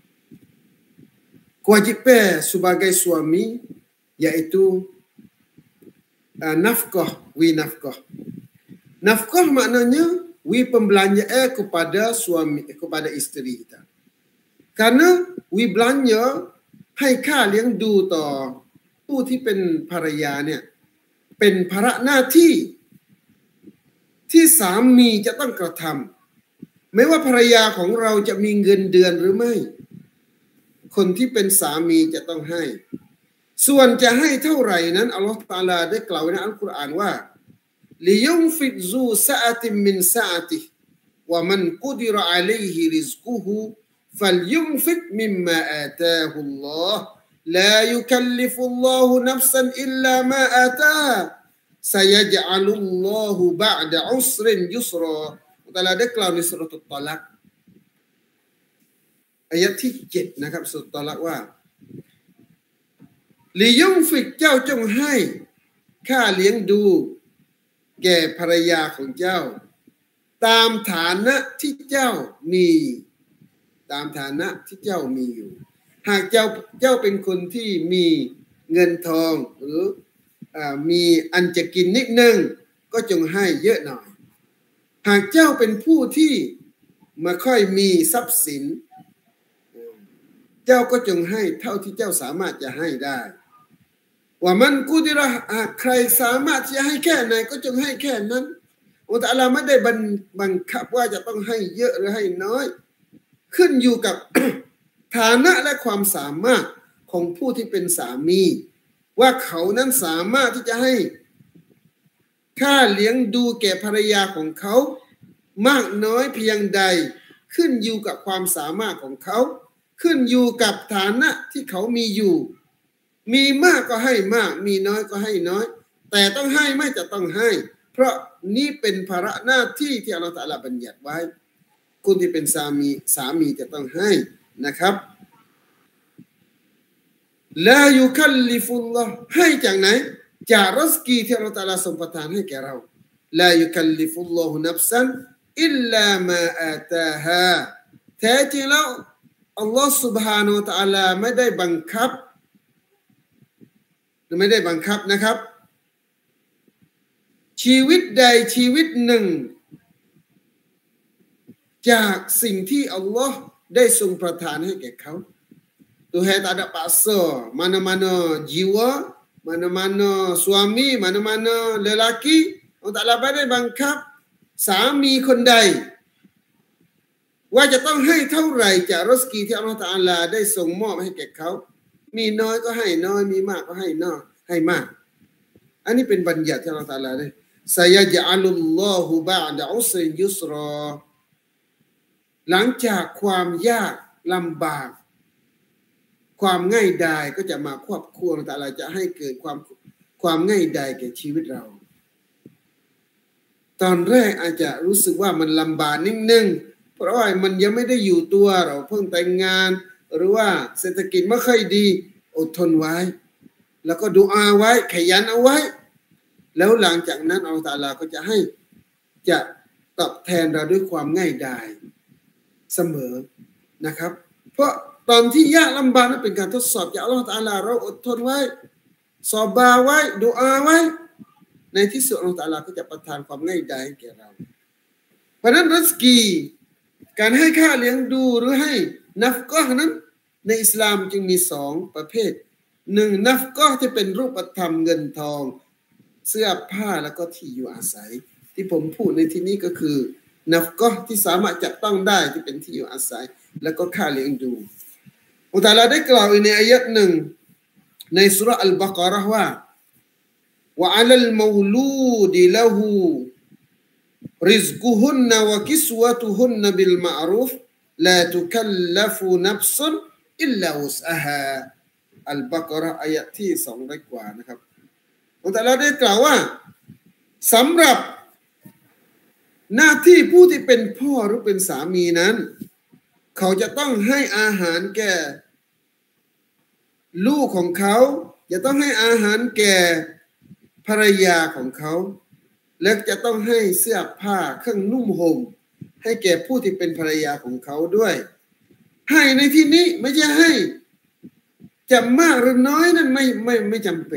S2: kewajipan sebagai suami yaitu uh, nafkah wi nafkah nafkah maknanya wi pembelanjaan kepada suami kepada isteri kita karena wi belanja ให้ค่าเลี้ยงดูต่อผู้ที่เป็นภรรยาเนี่ยเป็นภาระหน้าที่ที่สามีจะต้องกระทำไม่ว่าภรรยาของเราจะมีเงินเดือนหรือไม่คนที่เป็นสามีจะต้องให้ส่วนจะให้เท่าไหร่นั้นอัลลอฮฺตะอาลาได้กล่าวในอัลกุรอานว่าลิยุนฟิกซูซะอะติมินซะอะติวะมันกุดิรอะลัยฮิริซกุฮุฟัลยุนฟิกมิมมาอาตาฮุลลอฮ์ลายุคัลลิฟุลลอฮุนัฟซันอิลลามาอาตาซะยัจอะลุลลอฮุบะอ์ดะอุสรินยุสรอแต่ละได้กล่าวในสุรตุตตอลักอายะที่เจ็ดนะครับสุรตุตตอลักว่าลิยุงฟิกเจ้าจงให้ค่าเลี้ยงดูแก่ภรรยาของเจ้าตามฐานะที่เจ้ามีตามฐานะที่เจ้ามีอยู่หากเจ้าเจ้าเป็นคนที่มีเงินทองหรือมีอันจะกินนิดนึงก็จงให้เยอะหน่อยหากเจ้าเป็นผู้ที่ไม่ค่อยมีทรัพย์สินเจ้าก็จงให้เท่าที่เจ้าสามารถจะให้ได้ว่ามันกุดิระใครสามารถจะให้แค่ไหนก็จงให้แค่นั้นอัลลอฮฺตะอาลาไม่ได้บังคับว่าจะต้องให้เยอะหรือให้น้อยขึ้นอยู่กับ ฐานะและความสามารถของผู้ที่เป็นสามีว่าเขานั้นสามารถที่จะให้ค่าเลี้ยงดูแก่ภรรยาของเขามากน้อยเพียงใดขึ้นอยู่กับความสามารถของเขาขึ้นอยู่กับฐานะที่เขามีอยู่มีมากก็ให้มากมีน้อยก็ให้น้อยแต่ต้องให้ไม่จะต้องให้เพราะนี่เป็นภาระหน้าที่ที่อัลเลาะห์ตะอาลาบัญญัติไว้คนที่เป็นสามีสามีจะต้องให้นะครับลายุคัลลิฟุลลอฮ์ให้จากไหนจากริสกีที่อัลเลาะห์ตะอาลาทรงประทานให้แก่เราลายุคัลลิฟุลลอฮุนัฟซันอิลลามาอาตาฮาแท้จริงแล้วอัลลอฮ์ سبحانه และ تعالى ไม่ได้บังคับไม่ได้บังคับนะครับชีวิตใดชีวิตหนึ่งจากสิ่งที่อัลลอฮ์ได้ทรงประทานให้แก่เขา Tuhan tak ada paksa mana-mana jiwa, mana-mana suami, mana-mana lelaki. Allah Ta'ala ไม่ได้บังคับสามีคนใดว่าจะต้องให้เท่าไหร่จากริสกีที่อัลเลาะห์ตะอาลาได้ทรงมอบให้แก่เขามีน้อยก็ให้น้อยมีมากก็ให้น้อยให้มากอันนี้เป็นบัญญัติที่อัลเลาะห์ตะอาลาได้ซะยะญะอัลุลลอฮุบะอ์ดะอุสริยุสรอหลังจากความยากลำบากความง่ายดายก็จะมาควบคุมแต่อะไรจะให้เกิดความความง่ายดายแก่ชีวิตเราตอนแรกอาจจะรู้สึกว่ามันลำบากนิดนึงเพราะว่ามันยังไม่ได้อยู่ตัวเราเพิ่งแต่งงานหรือว่าเศรษฐกิจไม่ค่อยดีอดทนไว้แล้วก็ดุอาไว้ขยันเอาไว้แล้วหลังจากนั้นอัลเลาะห์ตะอาลาก็จะให้จะตอบแทนเราด้วยความง่ายดายเสมอนะครับเพราะตอนที่ยากลำบากนั้นเป็นการทดสอบจากอัลเลาะห์ตะอาลาเราอดทนไว้ซอบาไว้ดุอาไว้ในที่สุดอัลเลาะห์ตะอาลาก็จะประทานความง่ายดายให้แก่เราเพราะนั้นริสกีการให้ค่าเลี้ยงดูหรือให้นัฟกะฮ์นั้นในอิสลามจึงมีสองประเภทหนึ่งนัฟกะฮ์ที่เป็นรูปธรรมเงินทองเสื้อผ้าแล้วก็ที่อยู่อาศัยที่ผมพูดในที่นี้ก็คือนัฟกะฮ์ที่สามารถจับต้องได้ที่เป็นที่อยู่อาศัยแล้วก็ค่าเลี้ยงดูอัลลอฮฺตะอาลาได้กล่าวในอายะห์หนึ่งในซูเราะห์อัลบะเกาะเราะห์ว่าวะอะลัลมาวลูดิละฮูริซกุฮุนนะวะกิสวะตุฮุนนะบิลมะอรูฟลาตุคัลลัฟุนัฟซุนอิลลาวุสอะฮาอัลบะเกาะเราะห์อายะห์ที่สองร้อยกว่านะครับอัลลอฮฺตะอาลาได้กล่าวว่าสำหรับหน้าที่ผู้ที่เป็นพ่อหรือเป็นสามีนั้นเขาจะต้องให้อาหารแก่ลูกของเขาจะต้องให้อาหารแก่ภรรยาของเขาและจะต้องให้เสื้อผ้าเครื่องนุ่งห่มให้แก่ผู้ที่เป็นภรรยาของเขาด้วยให้ในที่นี้ไม่ใช่ให้จะมากหรือน้อยนั้นไม่ไม่ไม่จำเป็น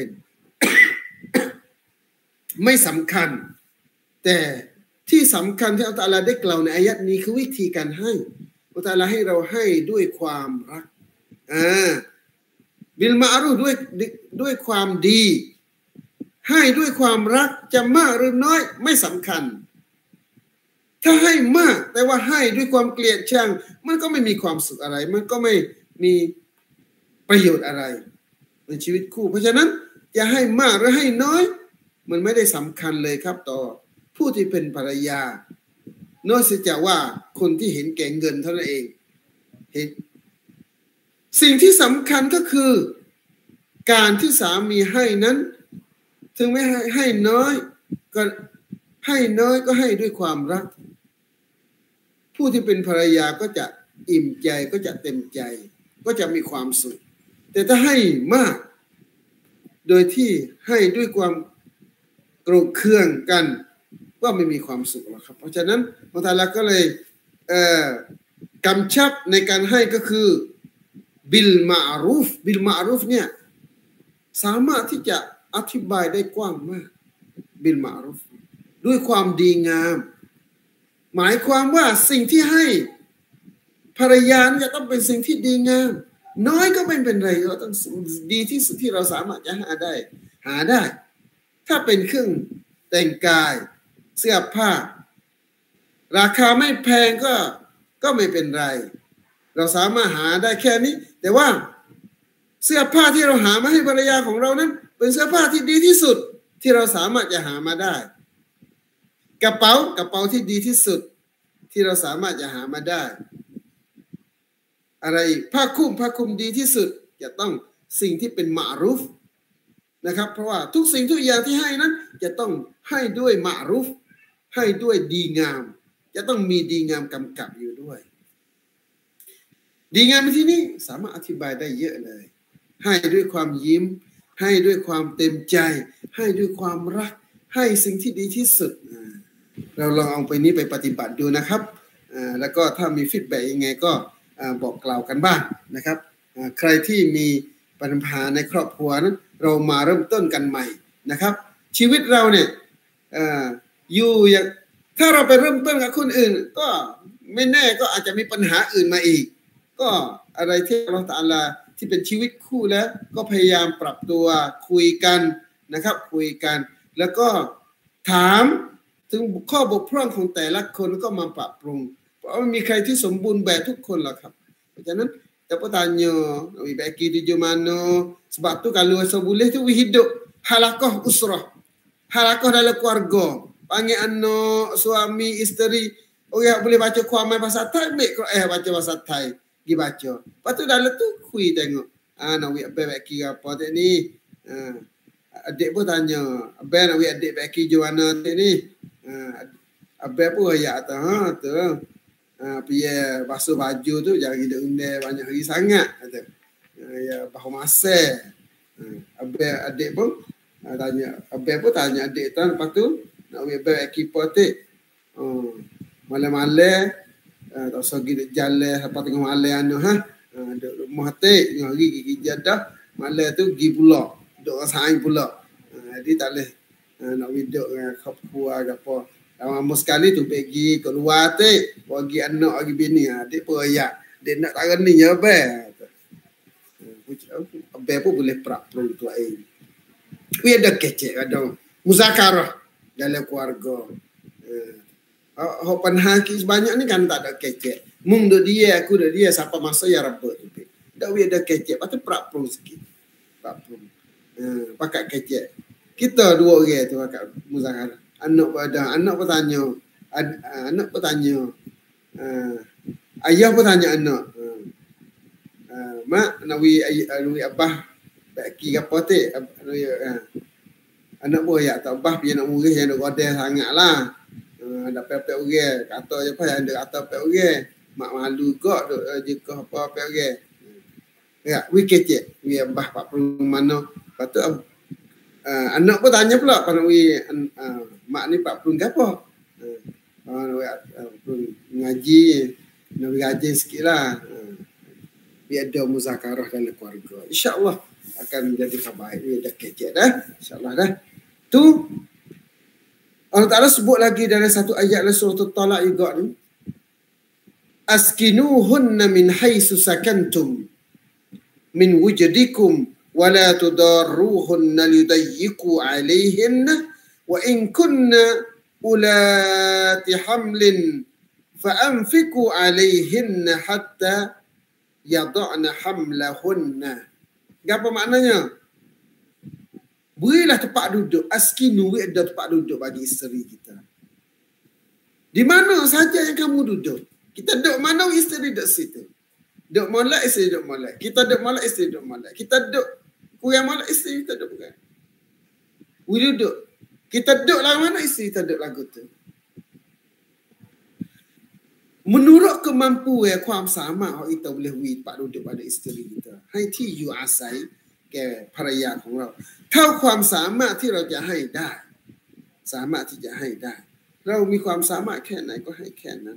S2: ไม่สำคัญแต่ที่สำคัญที่อัลลอฮฺตะอาลาได้กล่าวในอายะห์นี้คือวิธีการให้อัลลอฮฺตะอาลาให้เราให้ด้วยความรักอ่าบิลมาอรูฟด้วยด้วยความดีให้ด้วยความรักจะมากหรือน้อยไม่สำคัญถ้าให้มากแต่ว่าให้ด้วยความเกลียดชังมันก็ไม่มีความสุขอะไรมันก็ไม่มีประโยชน์อะไรในชีวิตคู่เพราะฉะนั้นจะให้มากหรือให้น้อยมันไม่ได้สำคัญเลยครับต่อผู้ที่เป็นภรรยานอกจากว่าคนที่เห็นแก่เงินเท่านั้นเองเห็นสิ่งที่สำคัญก็คือการที่สามีให้นั้นถึงไม่ให้ให้น้อยก็ให้น้อยก็ให้ด้วยความรักผู้ที่เป็นภรรยาก็จะอิ่มใจก็จะเต็มใจก็จะมีความสุขแต่ถ้าให้มากโดยที่ให้ด้วยความโกรธเคืองกันก็ไม่มีความสุขหรอกครับเพราะฉะนั้นอัลลอฮฺตะอาลาก็เลยเอ่อกำชับในการให้ก็คือบิลมาอรูฟบิลมาอรูฟเนี่ยสามารถที่จะอธิบายได้กว้างมากบิลมาอรูฟด้วยความดีงามหมายความว่าสิ่งที่ให้ภรรยาจะต้องเป็นสิ่งที่ดีงามน้อยก็ไม่เป็นไรเราต้องดีที่สุดที่เราสามารถจะหาได้หาได้ถ้าเป็นเครื่องแต่งกายเสื้อผ้าราคาไม่แพงก็ก็ไม่เป็นไรเราสามารถหาได้แค่นี้แต่ว่าเสื้อผ้าที่เราหามาให้ภรรยาของเรานั้นเป็นเสื้อผ้าที่ดีที่สุดที่เราสามารถจะหามาได้กระเป๋ากระเป๋าที่ดีที่สุดที่เราสามารถจะหามาได้อะไรผ้าคลุมผ้าคลุมดีที่สุดจะต้องสิ่งที่เป็นมะอรูฟนะครับเพราะว่าทุกสิ่งทุกอย่างที่ให้นั้นจะต้องให้ด้วยมะอรูฟให้ด้วยดีงามจะต้องมีดีงามกำกับอยู่ด้วยดีงามในที่นี้สามารถอธิบายได้เยอะเลยให้ด้วยความยิ้มให้ด้วยความเต็มใจให้ด้วยความรักให้สิ่งที่ดีที่สุดเราลองเอาไปนี้ไปปฏิบัติดูนะครับแล้วก็ถ้ามีฟีดแบ็กยังไงก็บอกกล่าวกันบ้างนะครับใครที่มีปัญหาในครอบครัวนั้นเรามาเริ่มต้นกันใหม่นะครับชีวิตเราเนี่ยอยู่อย่างถ้าเราไปเริ่มต้นกับคนอื่นก็ไม่แน่ก็อาจจะมีปัญหาอื่นมาอีกก็อะไรที่อัลเลาะห์ตะอาลาที่เป็นชีวิตคู่แล้วก็พยายามปรับตัวคุยกันนะครับคุยกันแล้วก็ถามถึงข้อบกพร่องของแต่ละคนก็มาปรับปรุงเพราะไม่มีใครที่สมบูรณ์แบบทุกคนหรอกครับเพราะฉะนั้นkita bertanya nak bagi tujuh mana sebab tu kalau asa boleh tu hidup halaqah usrah halaqah dalam keluarga panggil anak suami isteri orang boleh baca Quran bahasa Thai ambil Quran baca bahasa Thai pergi baca lepas tu dalam tu kui tengok ah nak bagi apa tak ni ah adik pun tanya abang nak adik bagi juana tak ni ah abang pun ayat tu ha tu ah piye basuh baju tu jangan hidup undai banyak hari sangat kata ya bahu masa abang adik pun tanya abang pun tanya adik tu lepas tu nak bagi kipas tu oh malam-malam tak usah pergi jalan apa tengah malam anu ha duduk rumah tik hari gigi jadah malam tu pergi pula duduk saing pula jadi tak boleh nak duduk dengan khapuah ke apa lama sekali tu pergi keluar tik bagi anak bagi bini adik pun ayak dia nak tak ni ya abang abang pun boleh prak-prak tu air we ada kecek ada muzakarah dalam keluarga Hopan haki sebanyak ni kan tak ada kecek. Mung do dia, aku do dia, siapa masa ya rabak tu. Tak boleh ada kecek, patut prak prong sikit. Prak prong. Ha, pakai kecek. Kita dua orang tu pakai muzakarah. Anak pada, anak pun tanya. Ad, anak pun tanya. Uh, ayah pun tanya anak. Uh, uh, mak, nak wi wi abah baki apa tu? Uh, anak pun ya tak abah dia nak murid yang nak godeh sangatlah. Ada pepek orang kata je apa yang ada kata pepek orang mak malu kok duk jika apa pepek orang ya we kecek we abah pak mana patut uh, anak pun tanya pula pada we uh, mak ni pak pun gapo uh, uh, ngaji nak ngaji sikitlah uh, biar ada muzakarah dalam keluarga insyaallah akan menjadi terbaik we dah kecek dah insyaallah dah tu Allah Ta'ala sebut lagi dalam satu ayat dalam surah At-Talaq juga ni. Askinuhunna min haythu sakantum min wujdikum wa la tudarruhunna lidayyiqu alayhinna wa in kunna ulati hamlin fa anfiqu alayhinna hatta yada'na hamlahunna. Apa maknanya? Berilah tempat duduk. Askinu ada tempat duduk bagi isteri kita. Di mana saja yang kamu duduk. Kita duduk mana isteri duduk situ. Duduk molek isteri duduk molek. Kita duduk molek isteri duduk molek. Kita duduk kurang molek isteri kita duduk kurang. We duduk. Kita duduk lah mana isteri kita duduk lagu tu. Menurut kemampuanความสามารถของkita boleh we tempat duduk pada isteri kita. ให้ที่อยู่อาศัยแก่ภรรยาของเราเท่าความสามารถที่เราจะให้ได้สามารถที่จะให้ได้เรามีความสามารถแค่ไหนก็ให้แค่นั้น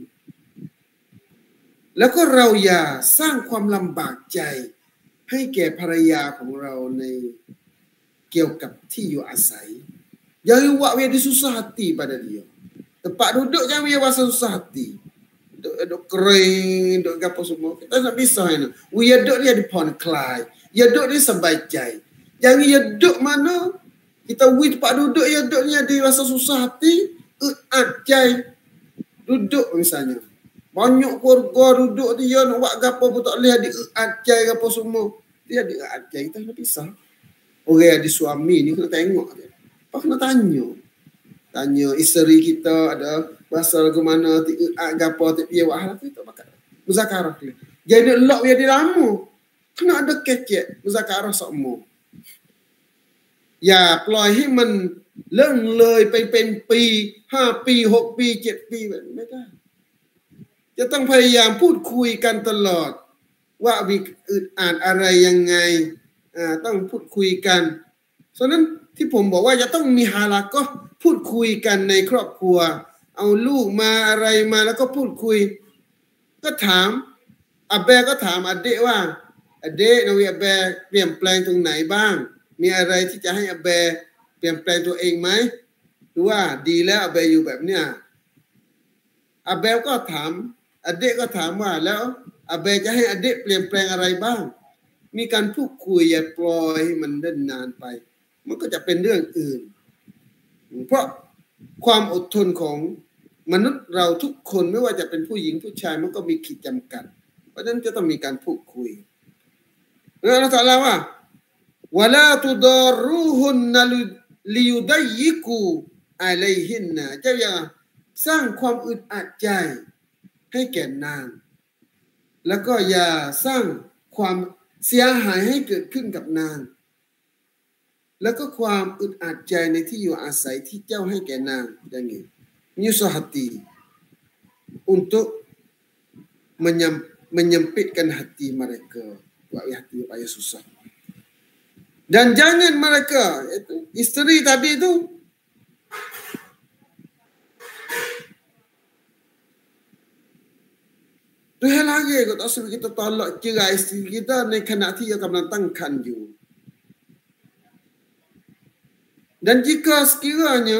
S2: แล้วก็เราอย่าสร้างความลำบากใจให้แก่ภรรยาของเราในเกี่ยวกับที่อยู่อาศัยjangan buat dia susah hati pada dia tempat duduk jangan dia rasa susah hati duduk, duduk kering duduk apa semua kita tak bisa ni dia duduk dia di pon kelai dia duduk dia sampai jai jangan dia duduk mana kita wui tempat duduk dia duduk dia dia rasa susah hati eat jai duduk misalnya banyak keluarga duduk dia nak buat apa pun tak boleh dia eat jai apa semua dia dia eat jai kita nak pisah orang ada suami ni kena tengok dia apa kena tanya tanya isteri kita ada bahasa lagu mana ti eat apa ti dia buat hal kita pakai muzakarah dia jadi lock dia di lama kena ada kecek muzakarah semuaอย่าปล่อยให้มันเลื่อนเลยไปเป็นปีห้าปีหกปีเจ็ดปีแบบไม่ได้จะต้องพยายามพูดคุยกันตลอดว่าวิอึดอ่านอะไรยังไงอ่าต้องพูดคุยกันฉะนั้นที่ผมบอกว่าจะต้องมีฮาลาก็พูดคุยกันในครอบครัวเอาลูกมาอะไรมาแล้วก็พูดคุยก็ถามอาเบก็ถามอาเดว่าอาเดนวีอาเบเปลี่ยนแปลงตรงไหนบ้างมีอะไรที่จะให้อาเบเปลี่ยนแปลงตัวเองไหมหรือว่าดีแล้วอาเบอยู่แบบเนี้ยอาเบก็ถามอาเดก็ถามว่าแล้วอาเบจะให้อาเดเปลี่ยนแปลงอะไรบ้างมีการพูดคุยอย่าปล่อยให้มันเดินนานไปมันก็จะเป็นเรื่องอื่นเพราะความอดทนของมนุษย์เราทุกคนไม่ว่าจะเป็นผู้หญิงผู้ชายมันก็มีขีดจำกัดเพราะฉะนั้นจะต้องมีการพูดคุยแล้วอัลเลาะห์ตะอาลาว่าวะลาตุดารูฮุนนะลิยุดัยยิกูอะลัยฮินนะเจ้าอย่าสร้างความอึดอัดใจให้แก่นางแล้วก็อย่าสร้างความเสียหายให้เกิดขึ้นกับนางแล้วก็ความอึดอัดใจในที่อยู่อาศัยที่เจ้าให้แก่นางอย่างนี้menyusah hati untuk menyem, menyempitkan hati mereka buat hati supaya susah dan jangan mereka itu isteri tadi itu Tuhan lagi kalau tak suruh kita tolak cerai isteri kitaในขณะที่กำลังตั้งครรภ์อยู่ dan jika sekiranya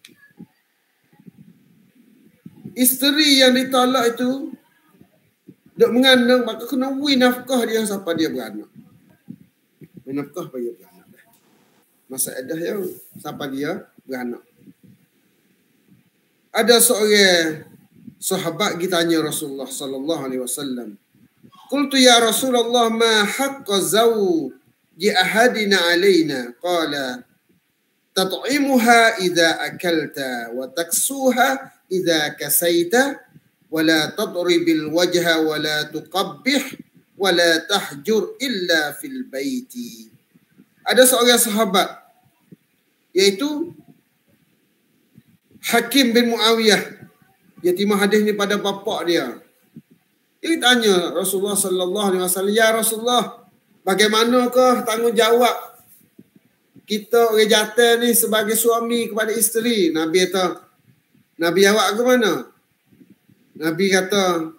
S2: isteri yang ditolak itu dok mengandung maka kena wi nafkah dia sampai dia beranak. Wi nafkah bagi dia beranak. Masa iddah ya sampai dia beranak. Ada seorang sahabat ditanya Rasulullah sallallahu alaihi wasallam. Qultu ya Rasulullah ma haqqa zawji ahadina alaina? Qala tat'imuha idza akalta wa taksuha إذا كسيت ولا تضرب الوجه ولا تقبح ولا تحجر إلا في البيت. Ada seorang sahabat yaitu Hakim bin Muawiyah. Dia terima hadis ni pada bapa dia. Dia tanya Rasulullah sallallahu alaihi wasallam, ya Rasulullah, bagaimanakah tanggungjawab kita orang jantan ni sebagai suami kepada isteri? Nabi kata Nabi jawab ke mana? Nabi kata,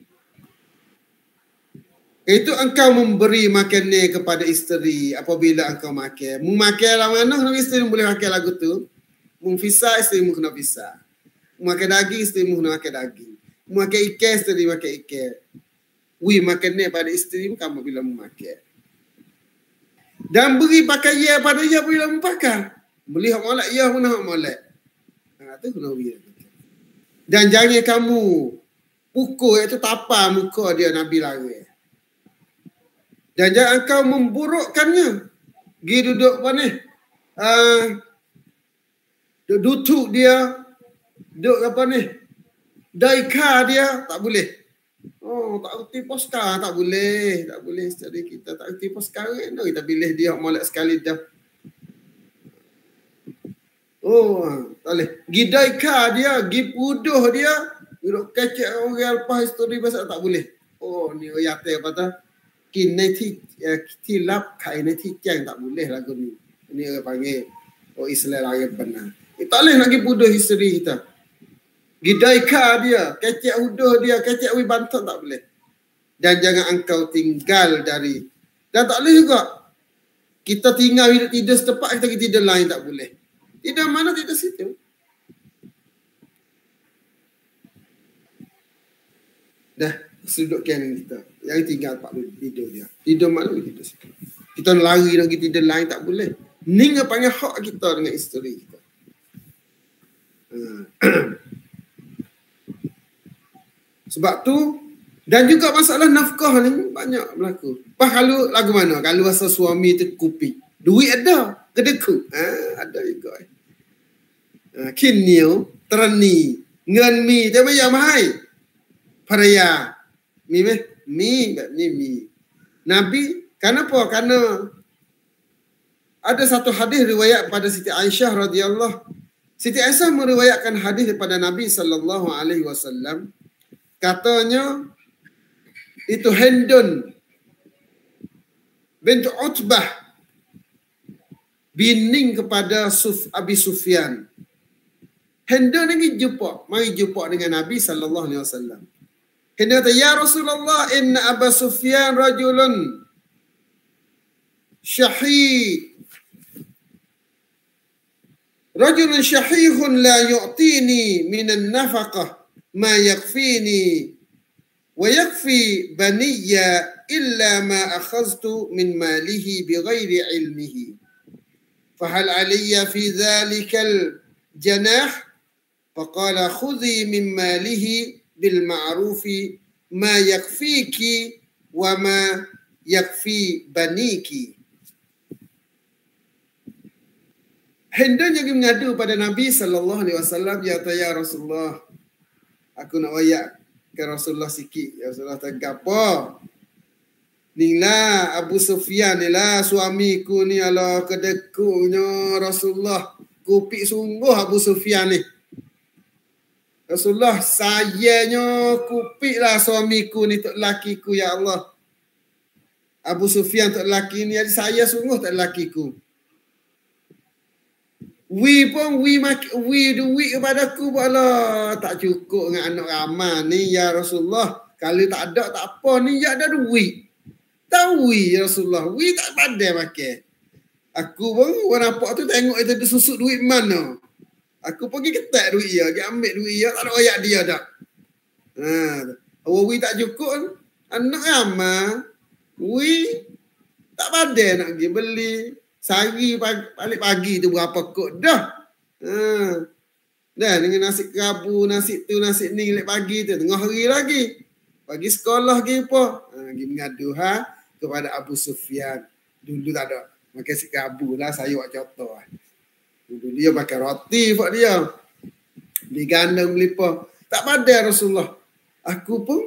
S2: itu engkau memberi makanan kepada isteri apabila engkau makan. Mu makan lah mana, isteri boleh makan lagu tu. Mu fisa, isteri mu kena fisa. Mu makan daging, isteri mu kena makan daging. Mu makan ikan, isteri makan ikan. Wi makanan pada isteri mu kamu bila mu makan. Dan beri pakaian pada dia bila mu pakai. Beli hak molek, ia pun hak molek. Ha, tu kena beri. Dan jangan kamu pukul itu tapar muka dia Nabi lari. Dan jangan kau memburukkannya. Pergi duduk apa ni? Uh, duduk dia. Duduk apa ni? Daika dia. Tak boleh. Oh, tak erti poskar. Tak boleh. Tak boleh. Jadi kita tak erti poskar. No, kita pilih dia molek sekali dah. Oh, tak boleh. Gidaika dia, gipuduh dia, duduk kecek orang lepas histori pasal tak boleh. Oh, ni ayat apa tu? Kinในที่ที่ลับไข่ในที่แจ้งtak boleh lagu ni. Ini orang panggil oh Islam lagi benar. Eh, tak boleh lagi puduh isteri kita. Gidaika dia, kecek uduh dia, kecek wi bantot tak boleh. Dan jangan engkau tinggal dari dan tak boleh juga kita tinggal hidup tidur setempat kita tidur lain tak boleh. Tidak mana tidak situ. Dah sudutkan kita. Yang tinggal pak tidur dia. Tidur mana tidur situ. Kita lari lagi tidur lain tak boleh. Ni nga panggil hak kita dengan isteri kita. Sebab tu dan juga masalah nafkah ni banyak berlaku. Pas kalau lagu mana? Kalau rasa suami tu kupi. Duit ada. Kedeku. Ha, ada juga. Ha, kinniu, terani, ngan mi, dia macam hai. Paraya. Mi meh? Mi, ni mi. Nabi, kenapa? Karena ada satu hadis riwayat pada Siti Aisyah radhiyallahu. Siti Aisyah meriwayatkan hadis daripada Nabi sallallahu alaihi wasallam. Katanya itu hendon bint Utbah, bining kepada Suf, Abi Sufyan. Hendak pergi jumpa, mari jumpa dengan Nabi sallallahu alaihi wasallam. Hendak kata, ya Rasulullah, inna Abu Sufyan rajulun syahih. Rajulun syahihun la yu'tini minan nafaqah ma yakfini wa yakfi baniya illa ma akhaztu min malihi bighairi ilmihi. فهل علي في ذلك الجناح فقال خذي من ماله بالمعروف ما يكفيك وما يكفي بنيك. Hendaknya mengadu pada Nabi sallallahu alaihi wasallam, ya ya Rasulullah, aku nak wayak ke Rasulullah sikit. Ya Rasulullah, tak apa. Inilah Abu Sufyan ni lah suamiku ni, Allah kedekunya Rasulullah. Kupik sungguh Abu Sufyan ni. Rasulullah, sayanya kupik lah suamiku ni, tok lakiku, ya Allah. Abu Sufyan tok laki ni, jadi saya sungguh tok lakiku. Wi pun, wi mak, wi duit kepadaku, Allah tak cukup dengan anak ramai ni, ya Rasulullah. Kalau tak ada, tak apa ni, ya ada duit. Tahu ya Rasulullah, wi tak pandai pakai. Aku pun orang nampak tu tengok itu dia susuk duit mana. Aku pergi ketak duit dia, dia ambil duit dia, tak ada royak dia dah. Ha, wi tak cukup, anak ramah, wi tak pandai nak pergi beli. Sehari balik pagi tu berapa kod dah. Ha. Dah dengan nasi kerabu, nasi tu, nasi ni balik pagi tu, tengah hari lagi. Pagi sekolah lagi apa? Ha, pergi mengadu ha kepada Abu Sufyan. Dulu tak ada. Makan si kabu lah, saya buat contoh. Dulu dia makan roti buat dia. Beli gandum, beli apa. Tak pandai Rasulullah. Aku pun,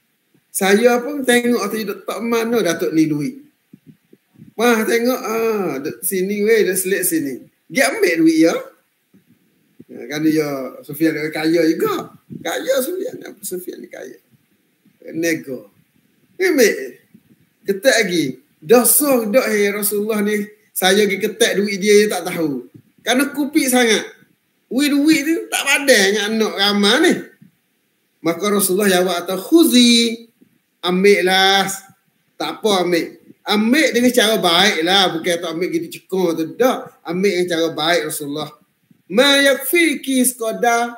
S2: saya pun tengok tu tak mana Datuk ni duit. Wah, tengok, ah, sini weh, dia selit sini. Dia ambil duit dia. Ya, kan dia, Sufyan dia kaya juga. Kaya Sufyan, Abu Sufyan ni kaya. Nego. Ambil. Ketak lagi. Dosa dak hai Rasulullah ni. Saya pergi ketak duit dia, dia tak tahu. Kerana kupik sangat. Duit-duit tu tak pandai dengan anak ramah ni. Maka Rasulullah jawab atau khuzi. Ambil lah. Tak apa ambil. Ambil dengan cara baik lah. Bukan tak ambil gitu cekor tu. Tak. Ambil dengan cara baik Rasulullah. Ma yakfiki sekadar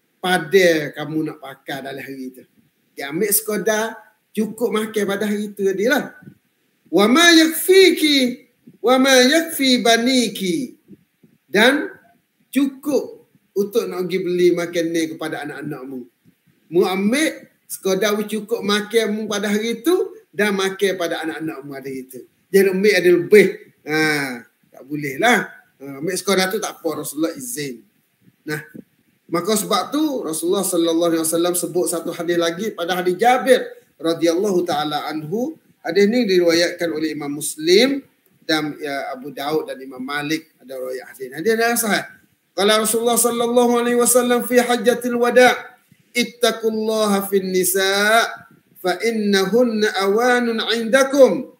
S2: pada kamu nak pakai dalam hari tu. Dia ambil sekadar cukup makan pada hari itu dia lah. Wa ma yakfiki wa ma yakfi baniki. Dan cukup untuk nak pergi beli makan ni kepada anak-anakmu. Mu ambil sekadar cukup makan mu pada hari itu dan makan pada anak-anakmu hari itu. Jangan ambil ada lebih. Ha, tak boleh lah. Ha, ambil sekadar tu tak apa, Rasulullah izin. Nah, maka sebab tu Rasulullah sallallahu alaihi wasallam sebut satu hadis lagi pada hadis Jabir radhiyallahu taala anhu. Hadis ni diriwayatkan oleh Imam Muslim dan ya, Abu Daud dan Imam Malik ada riwayat hadis. Hadis adalah sahih. Qala Rasulullah sallallahu alaihi wasallam fi hajjatil wada' ittaqullaha fin nisa' fa innahunna awanun 'indakum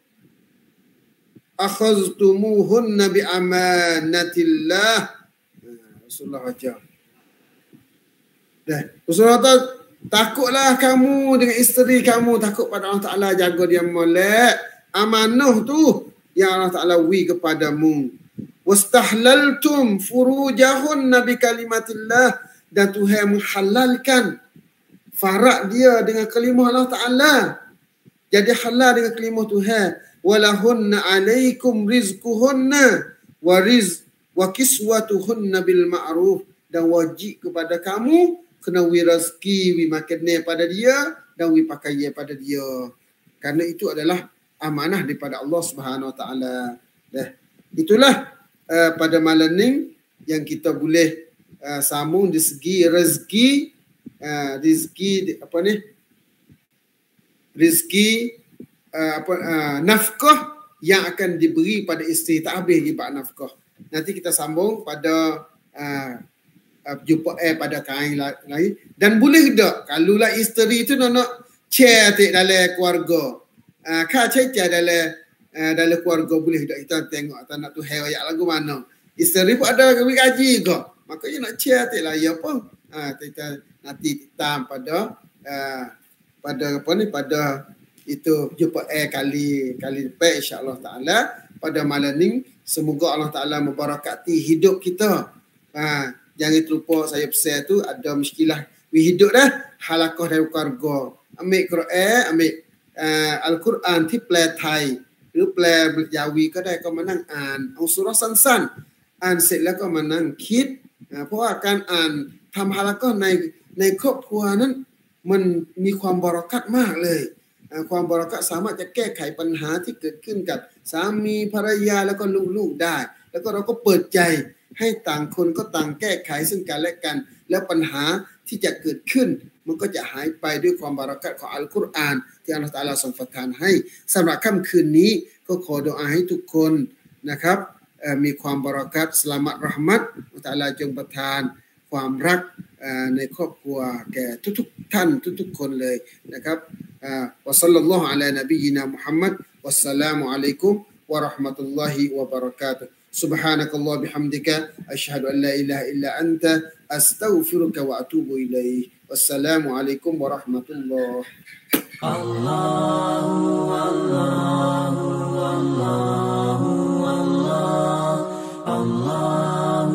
S2: akhaztumuhunna bi amanatillah. Rasulullah baca. Dah, Rasulullah kata, takutlah kamu dengan isteri kamu, takut pada Allah Ta'ala, jaga dia molek. Amanah tu yang Allah Ta'ala wi kepadamu. Wastahlaltum furujahunna bi kalimatillah, dan Tuhan menghalalkan farak dia dengan kalimah Allah Ta'ala. Jadi halal dengan kalimah Tuhan. Walahunna alaikum rizquhunna wa riz wa kiswatuhunna bil ma'ruf, dan wajib kepada kamu kena wi rezeki, wi makan ni pada dia dan wi pakaian pada dia. Karena itu adalah amanah daripada Allah Subhanahu Wa Taala. Dah. Itulah uh, pada malam ni yang kita boleh uh, sambung di segi rezeki, uh, rezeki apa ni? Rezeki uh, apa uh, nafkah yang akan diberi pada isteri, tak habis lagi bab nafkah. Nanti kita sambung pada uh, jumpa eh pada kain lain. Dan boleh tak kalau lah isteri tu nak nak share tik dalam keluarga, uh, kah share dalam dalam keluarga boleh tak kita tengok tak nak tu hai ayat lagu mana. Isteri pun ada kami gaji ke. Makanya nak share tak lah ya apa. Ha, kita nanti hitam pada uh, pada apa ni pada itu jumpa eh kali kali depan insya-Allah taala pada malam ni semoga Allah taala membarakati hidup kita. Ha, jangan terlupa saya pesan tu ada muskilah we hidup dah halaqah dari keluarga. Ambil Quran, ambil uh, Al-Quran ที่แปลไทยหรือแปลยาวีก็ได้ก็มานั่งอ่านเอาสุเราะห์สั้นๆอ่านเสร็จแล้วก็มานั่งคิดเพราะว่าการอ่านทำฮาละก็ในในครอบครัวนั้นมันมีความบารักัตมากเลยความบารักัตสามารถจะแก้ไขปัญหาที่เกิดขึ้นกับสามีภรรยาแล้วก็ลูกๆได้แล้วก็เราก็เปิดใจให้ต่างคนก็ต่างแก้ไขซึ่งกันและกันแล้วปัญหาที่จะเกิดขึ้นมันก็จะหายไปด้วยความบารักัตของอัลกุรอานที่อัลเลาะห์ตะอาลาทรงประทานให้สำหรับค่ำคืนนี้ก็ขอดุอาให้ทุกคนนะครับมีความบารักัตสลามัตเราะห์มัตอัลเลาะห์ตะอาลาจงประทานความรักในครอบครัวแก่ทุกๆท่านทุกๆคนเลยนะครับวะซัลลัลลอฮุอะลานบียินามุฮัมมัดวัสสลามุอะลัยกุมวะเราะห์มะตุลลอฮิวะบะเราะกาตุฮ์سبحانك الله بحمدك أشهد أن لا إله إلا أنت أستغفرك وأتوب إليه والسلام عليكم ورحمة الله الله الله الله الله الله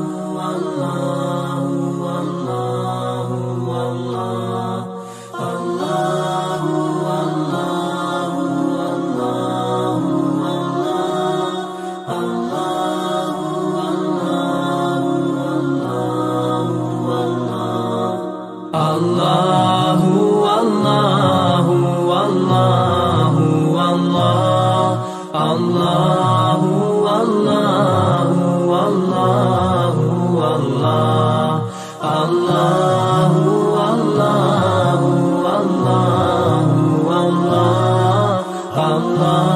S2: Allah